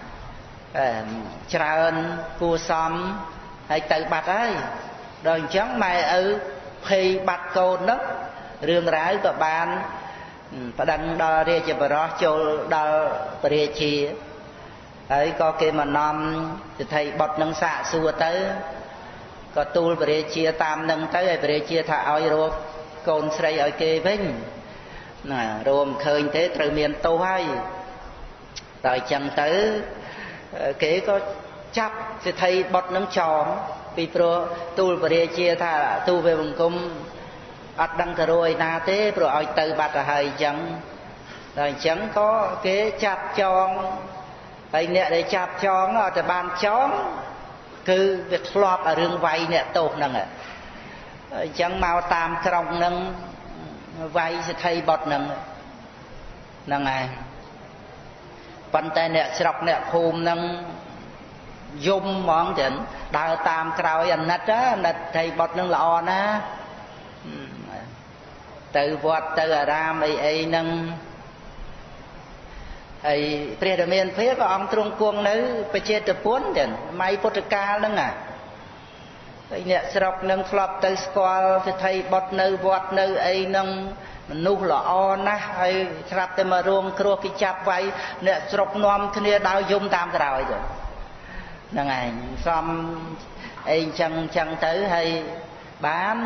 trơn cua xóm hay từ bạch ấy rồi chẳng mày khi bạch cồn đó rương rái của bạn và đăng đo rìa cho bà rõ cho đo rìa chi ấy có cái mà nòm thì thầy bọt nâng xạ xua tới có tu bà rìa chia tam nâng tới bà rìa chia thả oi rô côn srei oi kê vinh rôm khơi thế trời miền tô hay rồi chẳng tới kế có chấp thì thầy bọt nâng tròn vì pro tu bà rìa chia thả tu về vùng cung ắt đăng thờ rồi na thế rồi oi từ bạch là hơi chẳng rồi chẳng có cái chạp chong ấy nè để chạp chong ở tại bàn chong cứ việc lọp ở rừng vay nè tốt nè chẳng mau tam krong nâng vay sẽ thay bọt nâng này bàn tay nè sọc nè khum nâng dung món chỉnh đào tam krao anh nát á nát thay bọt nâng lọ na từ vọt từ ram ấy nâng ấy pre đầm miền phía có ông trung cuồng nữไปเจตปุ้นเด่นไม่พุทธกาลนั่งไอ้เนี่ยสระนั่งฟลอปtừสกอลที่ไทยบดnữวอดnữไอ้นั่งนุ่งหล่อนะไอ้ครับแต่มารวมครัวกิจับไว้เนี่ยสระนอมขึ้นดาวยุ่มตามเราอยู่นั่งไงซ้ำไอ้จังtới hay bán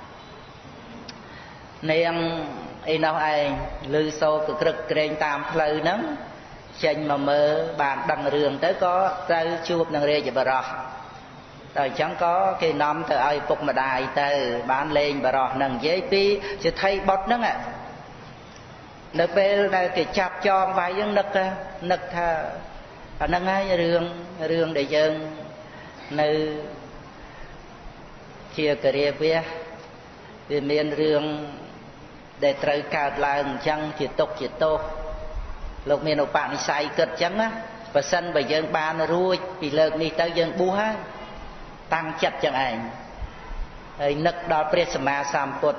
niềng ấy nào ai lư sâu cực cực kềnh tam phơi nắng chênh mà mơ bạn đăng rường tới có tới chuột nâng rê cho bà rò rồi chẳng có cái nóm từ ai phục mà đài từ bán lên bà rò nâng giấy pi chứ thay bọt nâng ạ nâng bê đây cái chạp cho vài dân nực thà nâng ai rường để dân nơi chia cà rê bia vì miền rường để trời cao là chẳng chỉ tốt lúc miền ông bạn sai cực chẳng á và sân bởi dân ba nó ruồi vì lợn đi tới dân búa tăng chặt chẳng ảnh nực đó presma samput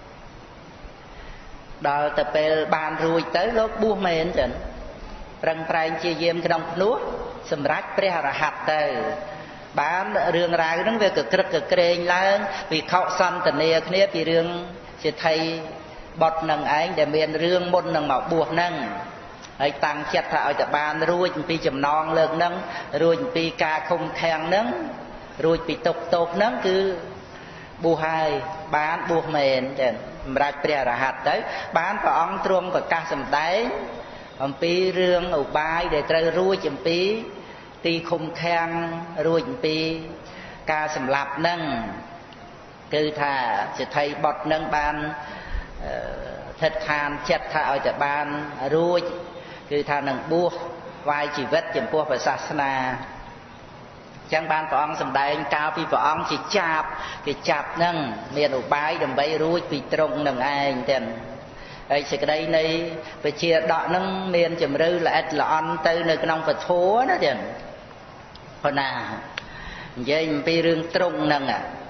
đó tập ban ruồi tới lúc búa mền chẳng răng prai chia diêm cái đồng nuốt sầm rách pre hạt tới bán rương rái nó về cực kềnh lên vì khóc xanh tình yêu kia vì rương chỉ thay bọt nâng ánh để miền rương môn nâng màu buộc nâng ហើយតាំងចិត្តថាឲ្យតែបានរួចអំពីចំណងលើកហ្នឹងរួចអំពីការឃុំឃាំងហ្នឹងរួចពីទុក្ខទោសហ្នឹងគឺបួសហើយបានបួសមែនចឹងសម្រាប់ព្រះអរហន្តទៅបានព្រះអង្គទ្រង់ប្រកាសសម្ដែងអំពីរឿងឧបាយដែលត្រូវរួចអំពីទីឃុំឃាំងរួចអំពីការសម្លាប់ហ្នឹងគឺថាសិទ្ធិបុត្រហ្នឹងបានស្ថិតឋានចិត្តថាឲ្យតែបានរួចគឺថានឹងបួសវាយជីវិតចំពោះព្រះសាសនាចឹងបានព្រះអង្គសម្ដែងកាលពីព្រះអង្គជាគេចាប់ហ្នឹងមានឧបាយដើម្បីរួចពីត្រង់នឹងឯងទាំងហើយសេចក្តីនៃពជាដកហ្នឹងមានជំរឿល្អិតល្អន់ទៅនៅក្នុងពធណាទាំងប៉ុណ្ណានិយាយអំពីរឿងត្រង់ហ្នឹង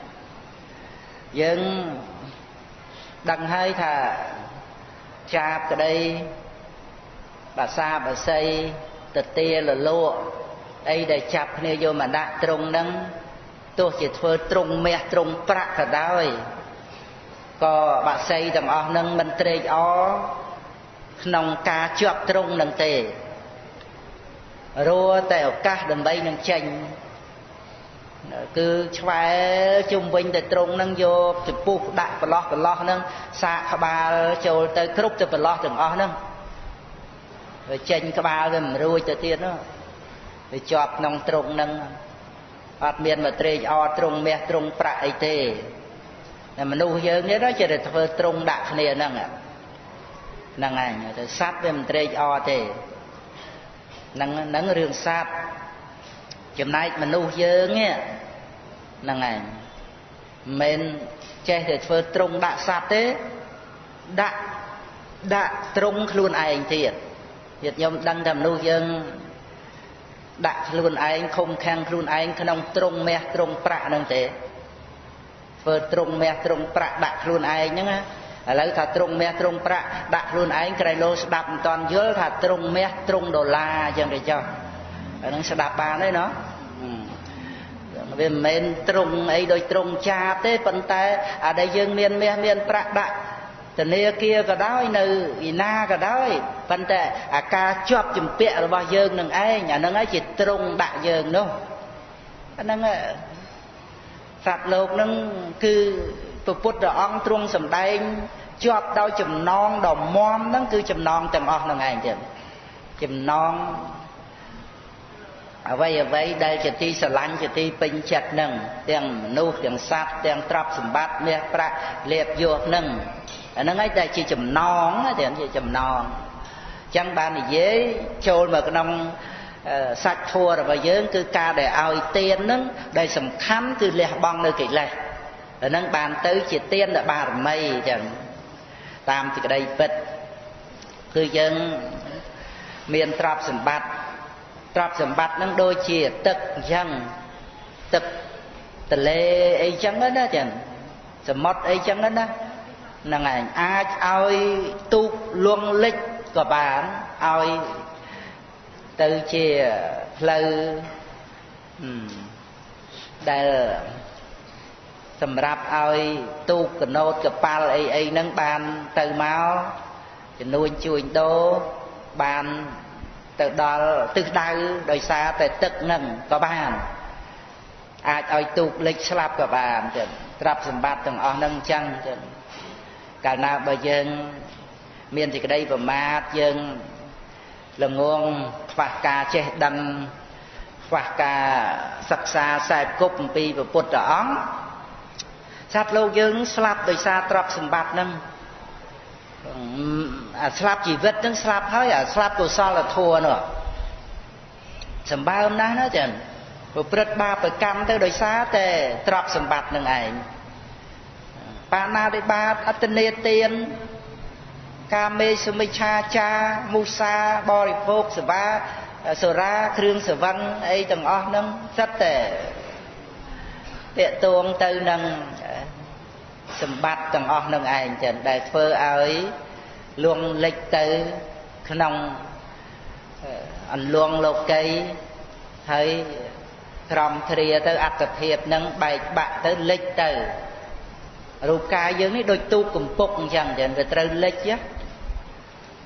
យើងដឹងហើយថាចាប់ក្តីបាសាបាសីទទាលលក់អីដែលចាប់គ្នាយកមកដាក់ត្រង់ហ្នឹងទោះជាធ្វើត្រង់មាសត្រង់ប្រាក់ក៏ដោយក៏បាសីទាំងអស់ហ្នឹងមិនត្រេកអរក្នុងការជាប់ត្រង់ហ្នឹងទេរੂតែឱកាសដើម្បីនឹងចេញគឺឆ្វែជុំវិញតែត្រង់ហ្នឹងយកចំពុះដាក់ប្រឡោះហ្នឹងសាកក្បាលចូលទៅគ្រប់ទៅប្រឡោះទាំងអស់ហ្នឹងវាចេញក្បាលវាមិនរួចទៅទៀតនោះវាជាប់ក្នុងត្រង់ហ្នឹងអត់មានមកត្រេកអរត្រង់មាសត្រង់ប្រាក់អីទេតែមនុស្សយើងនេះចេះតែធ្វើត្រង់ដាក់គ្នាហ្នឹងឯងតែសត្វវាមិនត្រេកអរទេហ្នឹងរឿងសត្វចំណែកមនុស្សយើងហ្នឹងឯងមិនមែនចេះតែធ្វើត្រង់ដាក់សត្វទេដាក់ត្រង់ខ្លួនឯងទៀតញាតិញោមដឹងថាមនុស្សយើងដាក់ខ្លួនឯងឃុំឃាំងខ្លួនឯងក្នុងត្រង់មាសត្រង់ប្រាក់ហ្នឹងទេធ្វើត្រង់មាសត្រង់ប្រាក់ដាក់ខ្លួនឯងហ្នឹងឥឡូវថាត្រង់មាសត្រង់ប្រាក់ដាក់ខ្លួនឯងក្រៃលោស្ដាប់មិនតាន់យល់ថាត្រង់មាសត្រង់ដុល្លារអញ្ចឹងទៅចុះអាហ្នឹងស្ដាប់បានទេណោះវាមិនមែនត្រង់អីដូចត្រង់ចាបទេប៉ុន្តែអាដែលយើងមានមាសមានប្រាក់ដាក់ធនាគារក៏ដោយនៅឯណាក៏ដោយប៉ុន្តែអាការជាប់ជំពាក់របស់យើងនឹងឯងអាហ្នឹងហើយជាត្រង់ដាក់យើងនោះអាហ្នឹងសត្វលោកហ្នឹងគឺព្រះពុទ្ធអង្គទ្រង់សម្ដែងជាប់ដោយចំណងដ៏មាំហ្នឹងគឺចំណងទាំងអស់ហ្នឹងឯងទៀតចំណងអ្វីដែលជាទីស្រឡាញ់ជាទីពេញចិត្តហ្នឹងទាំងមនុស្សទាំងសត្វទាំងទ្រព្យសម្បត្តិមាសប្រាក់លាភយសហ្នឹងអាហ្នឹងឯងតែជាចំណងទាំងជាចំណងអញ្ចឹងបាននិយាយចូលមកក្នុងសាច់ធัวរបស់យើងគឺការដែលឲ្យទានហ្នឹងដែលសំខាន់គឺលះបង់នៅកិលេសអាហ្នឹងបានទៅជាទានបារមីអញ្ចឹងតាមសេចក្តីពិតគឺយើងមានទ្រព្យសម្បត្តិហ្នឹងដូចជាទឹកអញ្ចឹងទឹកទន្លេអីចឹងណាចឹងសមុទ្រអីចឹងណាហ្នឹងឯងអាចឲ្យទូកលងលិចក៏បានឲ្យទៅជាផ្លូវដែលសម្រាប់ឲ្យទូកកណូតកប៉ាល់អីហ្នឹងបានទៅមកជំនួញជួញដូរបានទៅដល់ទិសដៅដោយសារតែទឹកហ្នឹងក៏បានអាចឲ្យទូកលិចស្លាប់ក៏បានចឹងទ្រព្យសម្បត្តិទាំងអស់ហ្នឹងចឹងចឹងកាលណាបើយើងមានសេចក្តីប្រមាទយើងល្ងងខ្វះការចេះដឹងខ្វះការសិក្សាខ្សែគប់អំពីព្រះពុទ្ធអង្គសត្វលោកយើងស្លាប់ដោយសារទ្រព្យសម្បត្តិហ្នឹងអាស្លាប់ជីវិតហ្នឹងស្លាប់ហើយអាស្លាប់កុសលធម៌នោះសម្បើមណាស់ណាចឹងប្រព្រឹត្តបាបកម្មទៅដោយសារតែទ្រព្យសម្បត្តិនឹងឯងបាណាតិបាតអត្តនេទានកាមេសមិច្ឆាចាមុសាបរិភោគសេវាសូរាគ្រឿងស្រវឹងអីទាំងអស់ហ្នឹងសិតតែពាក់ទងទៅនឹងសម្បត្តិទាំងអស់នឹងឯងចឹងដែលធ្វើឲ្យលួងលិចទៅក្នុងអន្លង់លោកីហើយក្រំធ្រាទៅអត្តភាពនឹងបែកបាក់ទៅលិចទៅរូបកាយយើងនេះដូចទូកកំពុកអញ្ចឹងវាត្រូវលិច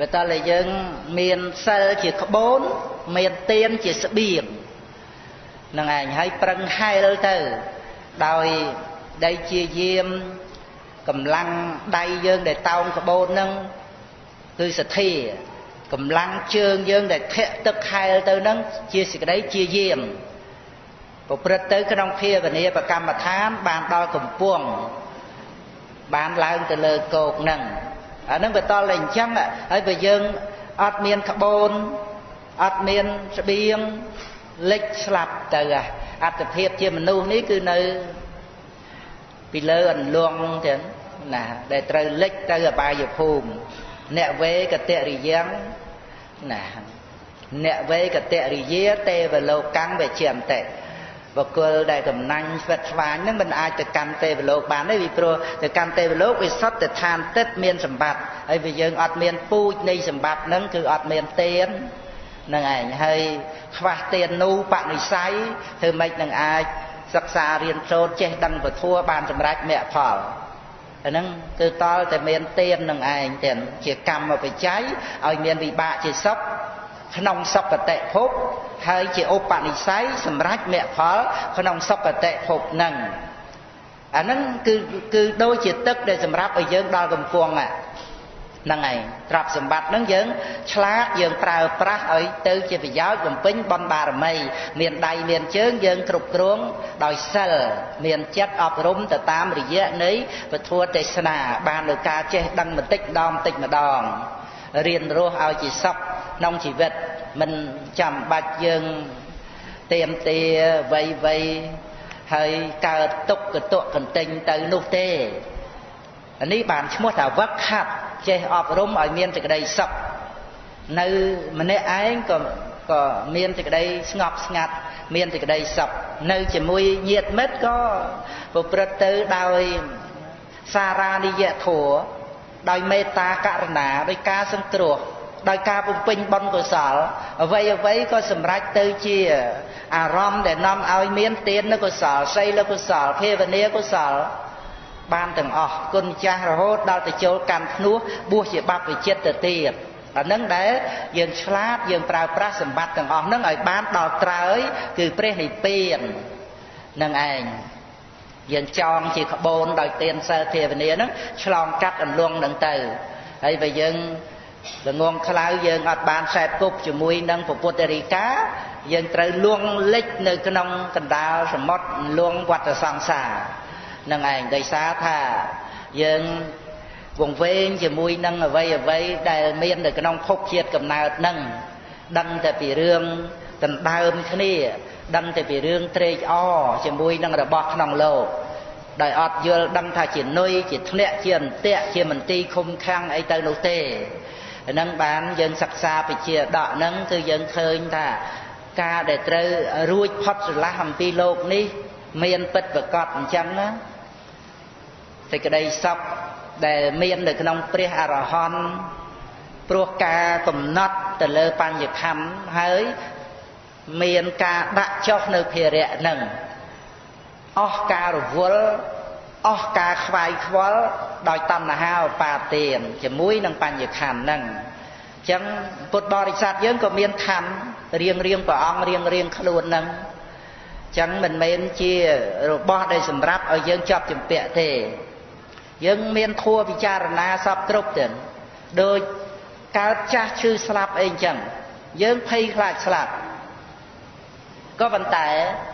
បើតើយើងមានសិលជាក្បូនមានទានជាស្បៀងនឹងឯងហើយប្រឹងហែលទៅដោយដៃជាយាមកម្លាំងដៃយើងដែលតោងក្បូនហ្នឹងគឺសទ្ធាកម្លាំងជើងយើងដែលធាក់ទឹកហែលទៅហ្នឹងជាសេចក្តីជាយាមប្រព្រឹត្តទៅក្នុងភាវនាបកម្មដ្ឋានបានដល់កំពង់បានឡើងទៅលើគោកហ្នឹងអាហ្នឹងវាតល់តែអញ្ចឹងហើយបើយើងអត់មានក្បូនអត់មានស្បៀងលិចស្លាប់ទៅអត្តភាពជាមនុស្សនេះគឺនៅពីលើអន្លង់ចឹងណាដែលត្រូវលិចទៅអបាយភូមិអ្នកវេកតរិយ៉ាងណាអ្នកវេកតរិយាទេវលោកੰវិជ្ជន្តិបុគ្គលដែលកំណាញ់ស្វិតស្វាញហ្នឹងមិនអាចទៅកាន់ទេវលោកបានទេពីព្រោះទៅកាន់ទេវលោកវាសុទ្ធតែឋានទឹកមានសម្បត្តិហើយបើយើងអត់មានពូជនៃសម្បត្តិហ្នឹងគឺអត់មានទាននឹងឯងហើយខ្វះទាននោះបនិស្ស័យធ្វើម៉េចនឹងអាចសិក្សារៀនសូត្រចេះដឹងពធបានសម្រេចមគ្គផលអាហ្នឹងគឺតល់តែមានទាននឹងឯងទៀតជាកម្មបច្ច័យឲ្យមានវិបាកជាសុខក្នុងសុគតិភពហើយជាឧបនិស្ស័យសម្រាប់មគ្គផលក្នុងសុគតិភពហ្នឹងអាហ្នឹងគឺដូចជាទឹកដែលសម្រាប់ឲ្យយើងដល់កំពង់ហ្នឹងឯងទ្រព្យសម្បត្តិហ្នឹងយើងឆ្លាតយើងប្រើប្រាស់ឲ្យទៅជាប្រយោជន៍បំពេញបុណ្យបារមីមានដៃមានជើងយើងគ្រប់គ្រងដោយសិលមានចិត្តអប់រំទៅតាមរយៈនៃពធទេសនាបានដោយការចេះដឹងបន្តិចម្ដងរៀនរស់ឲ្យជាសុខក្នុងជីវិតមិនចាំបាច់យើងទៀមទាវៃហើយកើតទុក្ខកតុកន្ទិញទៅនោះទេអានេះបានឈ្មោះថាវឹកហាត់ចេះអប់រំឲ្យមានសេចក្តីសុខនៅម្នាក់ឯងក៏មានសេចក្តីស្ងប់ស្ងាត់មានសេចក្តីសុខនៅជាមួយញាតិមិត្តក៏ប្រព្រឹត្តទៅដោយសារានិយធម៌ដោយមេត្តាករុណាដោយការសង្គ្រោះដោយការបំពេញបុណ្យកុសលអ្វីក៏សម្រេចទៅជាអារម្មណ៍ដែលនាំឲ្យមានទានកុសលសីលកុសលភាវនាកុសលបានទាំងអស់គុណចាស់រហូតដល់ទៅចូលកាន់ភ្នោះបួសជាបព្វជិតទៅទៀតអានឹងដែលយើងឆ្លាតយើងប្រើប្រាស់សម្បត្តិទាំងអស់ហ្នឹងឲ្យបានដល់ត្រើយគឺព្រះនិព្វាននឹងឯងយើងចងជាក្បូនដោយទានសិលភាវនាហ្នឹងឆ្លងកាត់អន្លង់ហ្នឹងទៅហើយបើយើងល្ងងខ្លៅយើងអត់បានសែបគប់ជាមួយនឹងពុទ្ធរិកាយើងត្រូវលួងលិចនៅក្នុងកណ្ដាលសមុទ្រលួងវដ្តសង្សារនឹងឯងដោយសារថាយើងវង្វេងជាមួយនឹងអ្វីដែលមាននៅក្នុងភពជាតិកំណើតហ្នឹងដឹងតែពីរឿងដណ្ដើមគ្នាដឹងតែពីរឿងត្រេកអរជាមួយនឹងរបស់ក្នុងលោកដោយអត់យល់ដឹងថាជានុយជាធ្នាក់ជាអន្ទាក់ជាមន្ទីរឃុំឃាំងអីទៅនោះទេហ្នឹងបានយើងសិក្សាពីជាដកហ្នឹងគឺយើងឃើញថាការដែលត្រូវរួចផុតស្រឡះអំពីលោកនេះមានពិតប្រកបអញ្ចឹងណាសេចក្តីសុខដែលមាននៅក្នុងព្រះអរហន្តព្រោះការកំណត់ទៅលើបញ្ញខੰហើយមានការដាក់ចុះនៅភារៈហ្នឹងអស់ការរវល់អស់ការខ្វាយខ្វល់ដោយតណ្ហាឧបាទានជាមួយនឹងបញ្ញខੰហ្នឹងអញ្ចឹងពុទ្ធបរិស័ទយើងក៏មានខੰរៀងព្រះអង្គរៀងខ្លួនហ្នឹងអញ្ចឹងមិនមែនជារបស់ដែលសម្រាប់ឲ្យយើងជាប់ជំពាក់ទេយើងមានធัวពិចារណាសពគ្រប់ទៅដូចកើតចាស់ឈឺស្លាប់អីអញ្ចឹងយើងភ័យខ្លាចស្លាប់ក៏ប៉ុន្តែ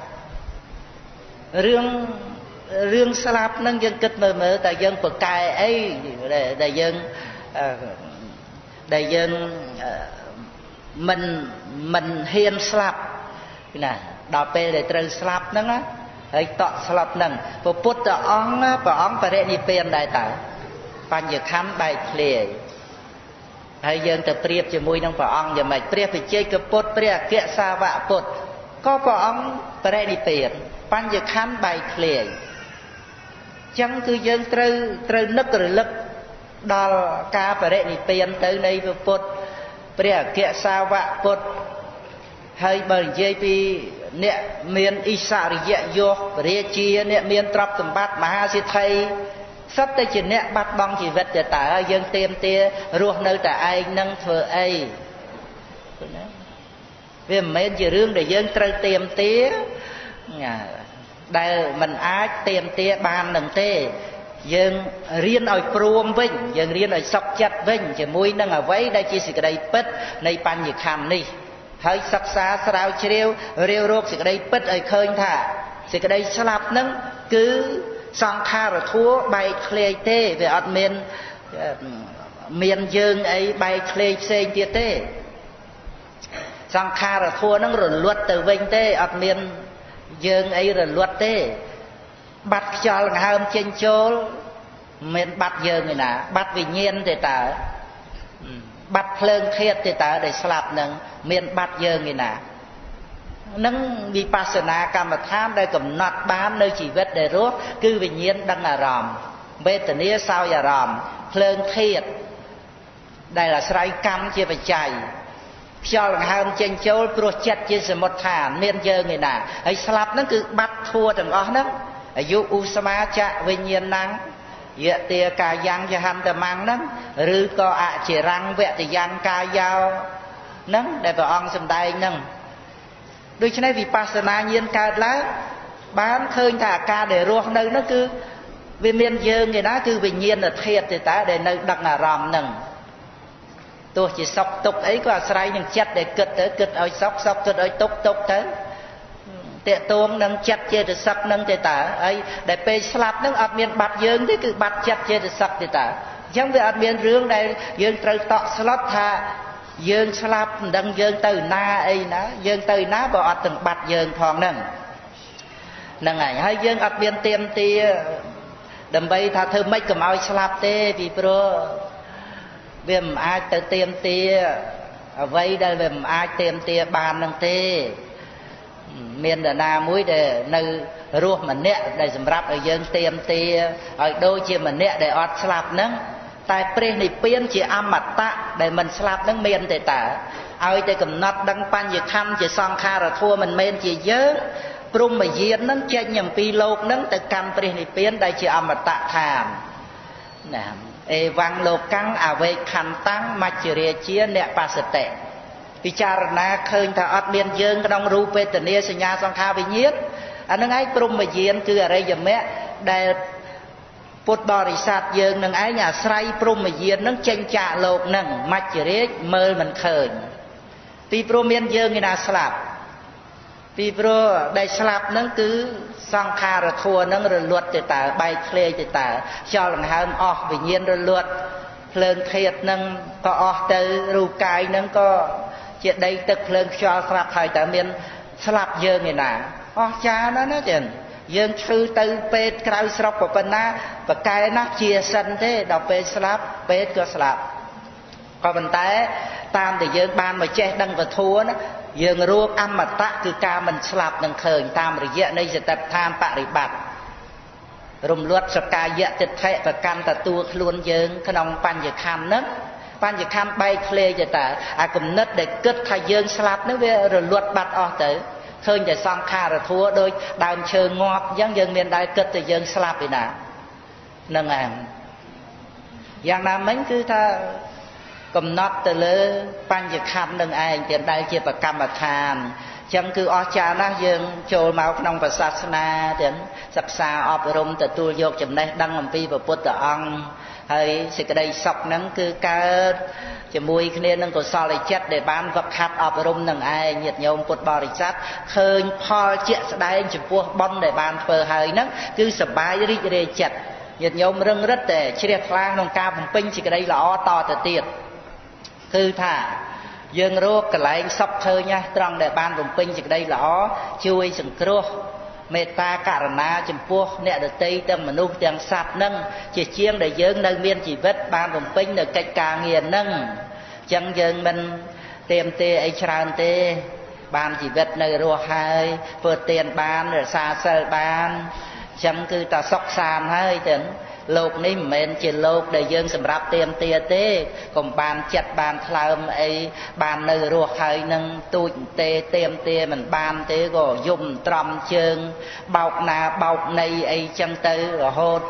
រឿងស្លាប់ហ្នឹងយើងគិតមើលតែយើងប្រកែអីដែលយើងមិនហ៊ានស្លាប់ណាដល់ពេលដែលត្រូវស្លាប់ហ្នឹងណាហើយតក់ស្លាប់ហ្នឹងព្រះពុទ្ធអង្គព្រះអង្គបរិនិព្វានដែរតើបញ្ញខੰបែកធ្លាយហើយយើងទៅប្រៀបជាមួយនឹងព្រះអង្គយ៉ាងម៉េចព្រះបច្ចេកពុទ្ធព្រះអគ្គសាវកពុទ្ធក៏ព្រះអង្គបរិនិព្វានបញ្ញខੰបែកធ្លាយចឹងគឺយើងត្រូវនឹករលឹកដល់ការបរិនិព្វានទៅនៃព្រះពុទ្ធព្រះអគ្គសាវកពុទ្ធហើយបើនិយាយពីអ្នកមានអិសរិយយសរាជាអ្នកមានទ្រព្យសម្បត្តិមហាសិទ្ធិសត្វតែជាអ្នកបាត់បង់ជីវិតទៅតើយើងទៀមទារស់នៅតែឯងនឹងធ្វើអីណាវាមិនមែនជារឿងដែលយើងត្រូវទៀមទាដែលមិនអាចទៀមទាបាននឹងទេយើងរៀនឲ្យព្រមវិញយើងរៀនឲ្យសុខចិត្តវិញជាមួយនឹងអ្វីដែលជាសេចក្តីពិតនៃបញ្ញខណ្ឌនេះហើយសិក្សាស្រាវជ្រាវរាវរកសេចក្តីពិតឲ្យឃើញថាសេចក្តីស្លាប់ហ្នឹងគឺសង្ខារធัวបែកធ្លាយទេវាអត់មានយើងអីបែកធ្លាយផ្សេងទៀតទេសង្ខារធัวហ្នឹងរលត់ទៅវិញទេអត់មានយើងអីរលត់ទេបាត់ខ្យល់ដង្ហើមចេញចូលមិនបាត់យើងឯណាបាត់វិញ្ញាណទេតើបាត់ភ្លើងធាតុទេតើដែលស្លាប់នឹងមានបាត់យើងឯណានឹងវិបស្សនាកម្មដ្ឋានដែលកំណត់បាននៅជីវិតដែលរស់គឺវិញ្ញាណដឹងអារម្មណ៍វេទនាសោយអារម្មណ៍ភ្លើងធាតុដែលអាស្រ័យកម្មជាបច្ច័យខ្យល់ដង្ហើមចេញចូលព្រោះចិត្តជាសមុទ្ឋានមានយើងឯណាហើយស្លាប់ហ្នឹងគឺបាត់ធัวទាំងអស់ហ្នឹងអាយុឧស្មាចៈវិញ្ញាណังយៈទាកាយ៉ាងយហន្តមੰហ្នឹងឬក៏អចិរੰវតយ៉ាងកាយោហ្នឹងដែលព្រះអង្គសម្ដែងហ្នឹងដូច្នេះវិបស្សនាញាណកើតឡើងបានឃើញថាអាការដែលរស់នៅហ្នឹងគឺវាមានយើងឯណាគឺវិញ្ញាណធាតុទេតើដែលនៅដឹកអារម្មណ៍ហ្នឹងទោះជាសុខទុក្ខអីក៏អាស្រ័យនឹងចិត្តដែលគិតទៅគិតឲ្យសុខសុខគិតឲ្យទុក្ខទុក្ខទៅតេតួងនឹងចិត្តចេតសិកនឹងទេតើហើយដែលពេលស្លាប់នឹងអត់មានបាត់យើងទេគឺបាត់ចិត្តចេតសិកទេតើអញ្ចឹងវាអត់មានរឿងដែលយើងត្រូវតក់ស្លុតថាយើងស្លាប់មិនដឹងយើងទៅណាអីណាយើងទៅណាបើអត់ទាំងបាត់យើងផងហ្នឹងហើយយើងអត់មានទៀមទាដើម្បីថាធ្វើម៉េចកុំឲ្យស្លាប់ទេពីព្រោះវាមិនអាចទៅទៀមទាអ្វីដែលវាមិនអាចទៀមទាបាននឹងទេមាននរណាមួយដែលនៅរស់ម្នាក់ដែលសម្រាប់ឲ្យយើងទៀមទាឲ្យដូចជាម្នាក់ដែលអត់ស្លាប់ហ្នឹងតែព្រះនិព្វានជាអមតៈដែលមិនស្លាប់ហ្នឹងមានទេតើឲ្យតែកំណត់ដឹងបញ្ញខណ្ឌជាសង្ខារធัวមិនមែនជាយើងព្រហ្មយានហ្នឹងចេញអំពីលោកហ្នឹងទៅកម្មព្រះនិព្វានដែលជាអមតៈឋានណាអេវੰលោកੰអវេខន្តាំងមច្ចរាជាអ្នកបសតិពិចារណាឃើញថាអត់មានយើងក្នុងរូបវេទនាសញ្ញាសង្ខារវិញ្ញាណអានឹងឯងព្រហ្មយានគឺអរិយមគ្គដែលពុទ្ធបរិស័ទយើងនឹងឯងអាស្រ័យព្រហ្មយាននឹងចេញចាកលោកនឹងមច្ចរាជមើលមិនឃើញពីព្រោះមានយើងឯណាស្លាប់ពីព្រោះដែលស្លាប់នឹងគឺសង្ខារធัวនឹងរលត់ទៅតើបែកធ្លាយទៅតើខ្យល់ដង្ហើមអស់វិញ្ញាណរលត់ភ្លើងធាតុនឹងក៏អស់ទៅរូបកាយនឹងក៏ជាដីទឹកភ្លើងខ្យល់ស្រាប់ហើយតើមានស្លាប់យើងឯណាអស់ចាណាស់ណាចឹងយើងឈឺទៅពេទ្យក្រៅស្រុកប៉ុណ្ណាប្រកែណាស់ជាសិនទេដល់ពេលស្លាប់ពេទ្យក៏ស្លាប់ក៏ប៉ុន្តែតាមដែលយើងបានមកចេះដឹងពធណាយើងរួបអមតៈគឺការមិនស្លាប់នឹងឃើញតាមរយៈនៃសតិប្បដ្ឋានបរិបត្តិរំលត់សកាយៈទិដ្ឋិប្រកាន់ទទួលខ្លួនយើងក្នុងបញ្ញខណ្ឌហ្នឹងបញ្ញខណ្ឌបែកធ្លាយទៅតើអាគំនិតដែលគិតថាយើងស្លាប់ហ្នឹងវារលត់បាត់អស់ទៅឃើញតែសង្ខារធัวដូចដើមឈើងាប់អញ្ចឹងយើងមានតែគិតតែយើងស្លាប់ឯណាហ្នឹងឯងយ៉ាងណាមិញគឺថាកំណត់ទៅលើបញ្ញខណ្ឌនឹងឯងទៀតដែលជាប្រកម្មដ្ឋានអញ្ចឹងគឺអស្ចារ្យណាស់យើងចូលមកក្នុងព្រះសាសនាទាំងសិក្សាអប់រំទទួលយកចំណេះដឹងអំពីព្រះពុទ្ធអង្គហើយសេចក្តីសុខហ្នឹងគឺកើតជាមួយគ្នានឹងកុសលចិត្តដែលបានវឹកហាត់អប់រំនឹងឯងញាតិញោមពុទ្ធបរិស័ទឃើញផលជាក់ស្ដែងចំពោះបុណ្យដែលបានធ្វើហើយហ្នឹងគឺសប្បាយរីករាយចិត្តញាតិញោមរឹងរិតតែជ្រះថ្លាក្នុងការបំពេញសេចក្តីល្អតទៅទៀតគឺថាយើងរកកន្លែងសុខឃើញណាស់ត្រង់ដែលបានបំពេញសេចក្តីល្អជួយសង្គ្រោះមេត្តាករុណាចំពោះអ្នកដទៃទាំងមនុស្សទាំងសត្វនឹងជាជាងដែលយើងនៅមានជីវិតបានបំពេញនៅកិច្ចការងារនឹងអញ្ចឹងយើងមិនទៀមទាអីច្រើនទេបានជីវិតនៅរស់ហើយធ្វើទានបានរក្សាសិលបានអញ្ចឹងគឺតែសុខសាន្តហើយទាំងលោកនេះមិនមែនជាលោកដែលយើងសម្រាប់ទៀមទាទេកុំបានចិត្តបានថ្លើមអីបាននៅរស់ហើយនឹងទូចទេទៀមទាមិនបានទេក៏យំត្រំជើងបោកណាបោកណីអីចឹងទៅរហូត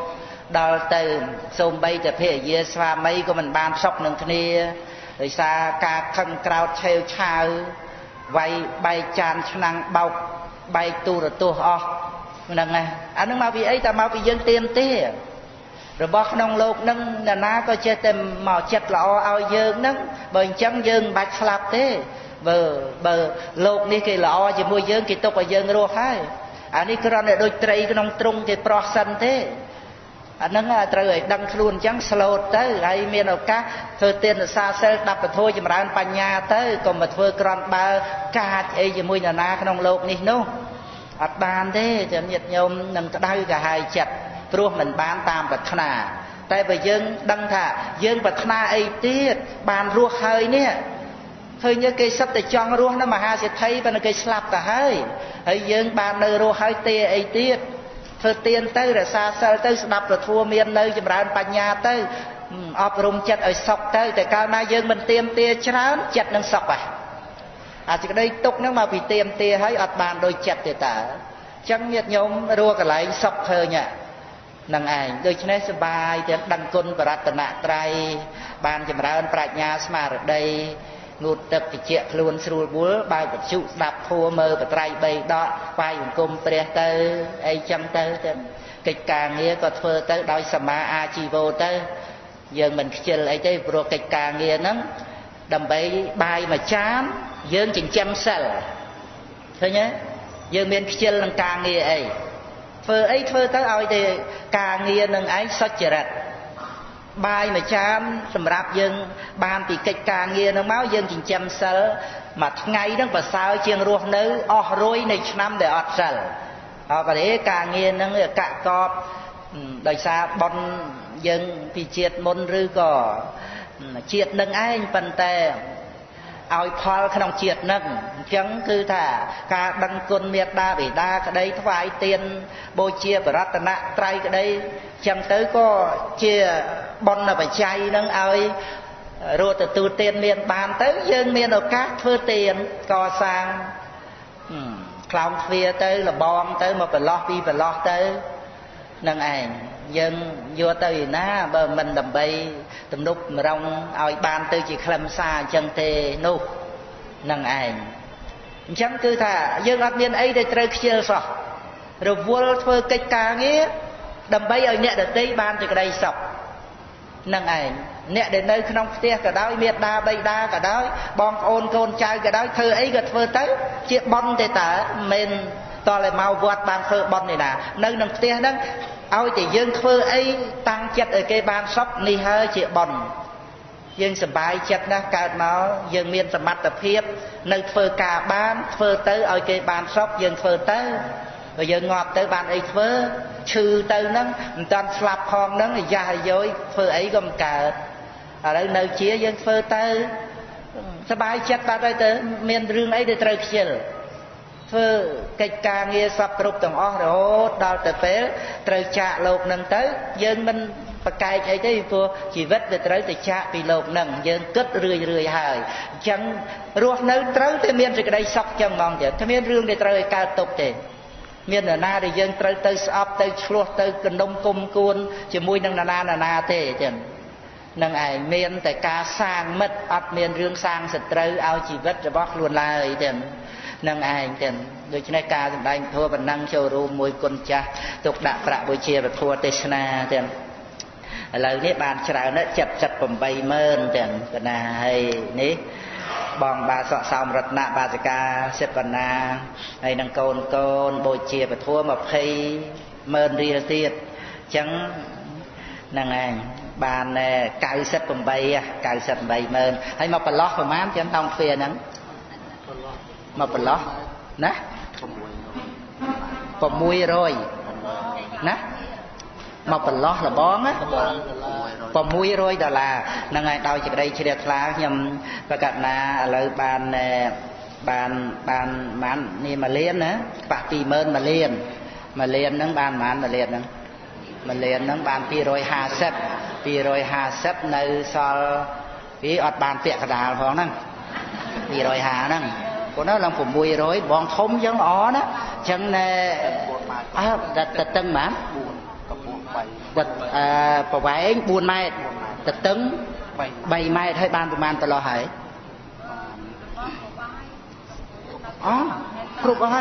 ដល់ទៅសូម្បីតែភរិយាស្វាមីក៏មិនបានសុខនឹងគ្នាដោយសារការខឹងក្រោធឆេវឆាវវាយបែកចានឆ្នាំងបោកបែកទូរទស្សន៍អស់ហ្នឹងណាអានឹងមកពីអីតែមកពីយើងទៀមទារបស់ក្នុងโลกហ្នឹងនរណាក៏ចេះតែមកចិត្តល្អឲ្យយើងហ្នឹងបើអញ្ចឹងយើងមិនបាច់ស្លាប់ទេបើโลกនេះគេល្អជាមួយយើងគេទុកឲ្យយើងរស់ហើយអានេះគ្រាន់តែដូចត្រីក្នុងទ្រុងគេប្រោះសិនទេអាហ្នឹងត្រូវឲ្យដឹងខ្លួនអញ្ចឹងស្លូតទៅហើយមានឱកាសធ្វើទានសាសិលដាប់ពធចម្រើនបញ្ញាទៅកុំមកធ្វើក្រន់បើកាចអីជាមួយនរណាក្នុងโลกនេះនោះអត់បានទេចាំញាតិញោមនឹងក្តៅកាហាយចិត្តព្រោះមិនបានតាមប្រាថ្នាតែបើយើងដឹងថាយើងប្រាថ្នាអីទៀតបានរស់ហើយនេះឃើញគេសិតតែចង់រស់នៅមហាសេដ្ឋីប៉ុន្តែគេស្លាប់ទៅហើយយើងបាននៅរស់ហើយទេអីទៀតធ្វើទានទៅរក្សាសិលទៅស្ដាប់ព្រះធម៌មាននៅចម្រើនបញ្ញាទៅអប់រំចិត្តឲ្យសុខទៅតែកាលណាយើងមិនទៀមទាច្រើនចិត្តនឹងសុខហើយអាសេចក្តីទុកហ្នឹងមកពីទៀមទាហើយអត់បានដូចចិត្តទេតើអញ្ចឹងញាតិញោមរស់កន្លែងសុខឃើញហ្នឹងឯងដូច្នេះសបាយទាំងដឹងគុណបរតនត្រ័យបានចម្រើនប្រាជ្ញាស្មារតីងូតទឹកតិចខ្លួនស្រួលបួលបើបច្ចុស្ដាប់ធัวមើលបត្រៃ3ដកស្វាយបង្គំព្រះទៅអីចឹងទៅកិច្ចការងារក៏ធ្វើទៅដោយសមាអាជីវោទៅយើងមិនខ្ជិលអីទេព្រោះកិច្ចការងារហ្នឹងដើម្បីបាយមួយចានយើងចិញ្ចឹមសិលឃើញទេយើងមានខ្ជិលនឹងការងារអីធ្វើអីធ្វើទៅឲ្យតែការងារនឹងឯងសុចរិតបាយមួយចានសម្រាប់យើងបានពីកិច្ចការងារនឹងមកយើងចិញ្ចឹមសិលមួយថ្ងៃហ្នឹងប្រសើរជាងរស់នៅអស់រយនៃឆ្នាំដែលអត់សិលអបរិយការងារហ្នឹងកកកបដោយសារបុណ្យយើងពីជាតិមុនឬក៏ជាតិនឹងឯងប៉ុន្តែឲ្យផលក្នុងជាតិនឹងអញ្ចឹងគឺថាការដឹងគុណមេត្តាបិតាក្តីថ្វាយទានបូជាបរតនត្រ័យក្តីអញ្ចឹងទៅក៏ជាបុណ្យបច្ច័យនឹងឲ្យរត់ទទួលទានមានបានទៅយើងមានឱកាសធ្វើទានកសាងខ្លោងទ្វារទៅលបងទៅមកប្រឡោះពីប្រឡោះទៅនឹងឯងយើងយកទៅឯណាបើមិនដើម្បីទំនុកម្រងឲ្យបានទៅជាខ្លឹមសារអញ្ចឹងទេនោះនឹងឯងអញ្ចឹងគឺថាយើងអត់មានអីដែលត្រូវខ្ជិលសោះរវល់ធ្វើកិច្ចការងារដើម្បីឲ្យអ្នកដទៃបានសេចក្តីសុខនឹងឯងអ្នកដែលនៅក្នុងផ្ទះក៏ដោយមេត្តាបិតាក៏ដោយបងប្អូនកូនចៅក៏ដោយធ្វើអីក៏ធ្វើទៅជាបុណ្យទេតើមិនតតែមកវត្តបានធ្វើបុណ្យទេណានៅក្នុងផ្ទះហ្នឹងឲ្យតែយើងធ្វើអីតាំងចិត្តឲ្យគេបានសុខនេះហើយជាបុណ្យយើងសប្បាយចិត្តណាស់កើតមកយើងមានសមត្ថភាពនៅធ្វើការបានធ្វើទៅឲ្យគេបានសុខយើងធ្វើទៅបើយើងងាប់ទៅបានអីធ្វើឈឺទៅហ្នឹងមិនតាន់ស្លាប់ផងហ្នឹងយ៉ាស់យោយធ្វើអីក៏មិនកើតឥឡូវនៅជាយើងធ្វើទៅសប្បាយចិត្តបាត់ហើយទៅមានរឿងអីដែលត្រូវខ្ជិលធ្វើកិច្ចការងារសពគ្រប់ទាំងអស់រហូតដល់ទៅពេលត្រូវចាកលោកនឹងទៅយើងមិនប្រកែកអីទេព្រោះជីវិតវាត្រូវតែចាកពីលោកនឹងយើងគិតរឿយហើយអញ្ចឹងរស់នៅត្រូវតែមានសេចក្តីសុខចឹងហ្មងទេគ្មានរឿងដែលត្រូវឲ្យកើតទុក្ខទេមាននរណាដែលយើងត្រូវទៅស្អប់ទៅឆ្លោះទៅកណ្ដុំគុំគួនជាមួយនឹងនរណាទេចឹងនឹងឯងមានតែការសាងមិត្តអត់មានរឿងសាងសត្រូវឲ្យជីវិតរបស់ខ្លួនឡើយចឹងនឹងឯងចឹងដូច្នេះការសម្ដែងធម៌ប៉ុណ្ណឹងចូលរួមមួយគុណចាស់ទុកដាក់ប្រាក់បូជាពធទេសនាចឹងឥឡូវនេះបានច្រើនណាស់780000ចឹងកណាហើយនេះបងបាសកសោមរតនបាសិកាសិបបណ្ណាហើយនឹងកូនបូជាពធ20000រៀលទៀតអញ្ចឹងហ្នឹងឯងបាន98,000ហើយមកប្រឡោះប្រហែលចឹងថងទ្វារហ្នឹងមកប្រឡោះណា600ណាមកប្រឡោះលបងណា$600ហ្នឹងហើយដោយសេចក្តីជ្រះថ្លាខ្ញុំប្រកាសណាឥឡូវបាននេះ1លានណាខ្វះ20000 1លានហ្នឹងបានប៉ុន្មាន1លានហ្នឹង1លានហ្នឹងបាន250នៅសល់ពីអត់បានពាក់កដាលផងហ្នឹង250ហ្នឹងព្រោះនៅឡើង600បងធំចឹងល្អណាចឹងណែអើតតឹងបាន4 ប្រវែង4ម៉ែត្រទទឹង3ម៉ែត្រហើយបានប្រមាណប្រឡោះហើយអូគ្រប់អស់ហើយ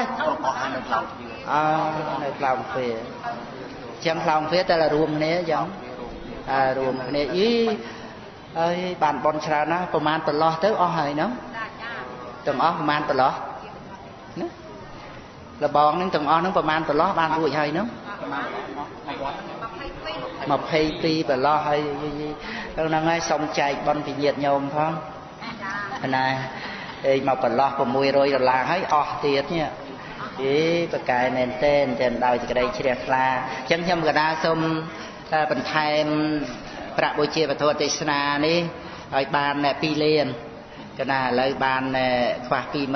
នៅក្លោងទ្វារចឹងក្លោងទ្វារតែរួមគ្នាចឹងរួមគ្នាអីហើយបានបនច្រើនណាស់ប្រមាណប្រឡោះទៅអស់ហើយហ្នឹងទាំងអស់ប្រមាណប្រឡោះណាលបងហ្នឹងទាំងអស់ហ្នឹងប្រមាណប្រឡោះបានរួចហើយហ្នឹង22ប្រឡោះហើយហ្នឹងហើយសុំចែកបនពីញាតិញោមផងណាមកប្រឡោះ$600ហើយអស់ទៀតនេះប្រកែមែនទេតែដោយសេចក្តីជ្រះថ្លាអញ្ចឹងខ្ញុំក៏ដែរសូមបន្ថែមប្រាក់បូជាពធទេសនានេះឲ្យបាន2លានកណាឥឡូវបានខ្វះ20000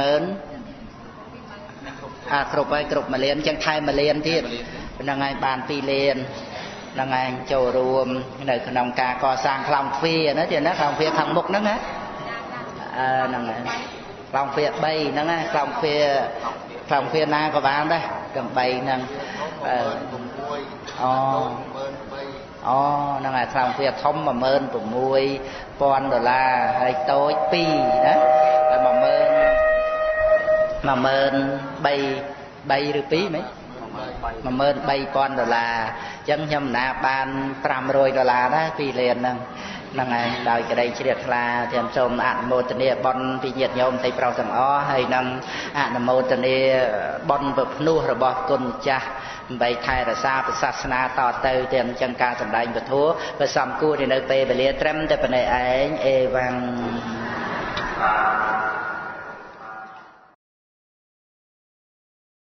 គ្រប់ហើយគ្រប់1លានអញ្ចឹងថែម1លានទៀតហ្នឹងហើយបាន2លានហ្នឹងហើយចូលរួមនៅក្នុងការកសាងក្លោងទ្វារណាទៀតណាក្លោងទ្វារខាងមុខហ្នឹងណាហ្នឹងហើយក្លោងទ្វារ3ហ្នឹងណាក្លោងទ្វារណាក៏បានដែរទាំង3ហ្នឹងហ្នឹងហើយក្លោងទ្វារធំ$16000ហើយតូច2ណាតែ$13000 ឬ2មែន$13000អញ្ចឹងខ្ញុំណាបាន$500ដែរ2លានហ្នឹងហ្នឹងហើយដោយក្តីជ្រះថ្លាទាំងសូមអនុមោទនាបុណ្យពីញាតិញោមទីប្រុសទាំងអស់ហើយនឹងអនុមោទនាបុណ្យប្រភ្នោះរបស់គុណចាស់ដើម្បីថែរក្សាពុទ្ធសាសនាតទៅទាំងអញ្ចឹងការសម្ដែងពធប្រសំគួរនៅពេលវេលាត្រឹមតែប៉ុណ្ណេះឯងអេវ៉ាំង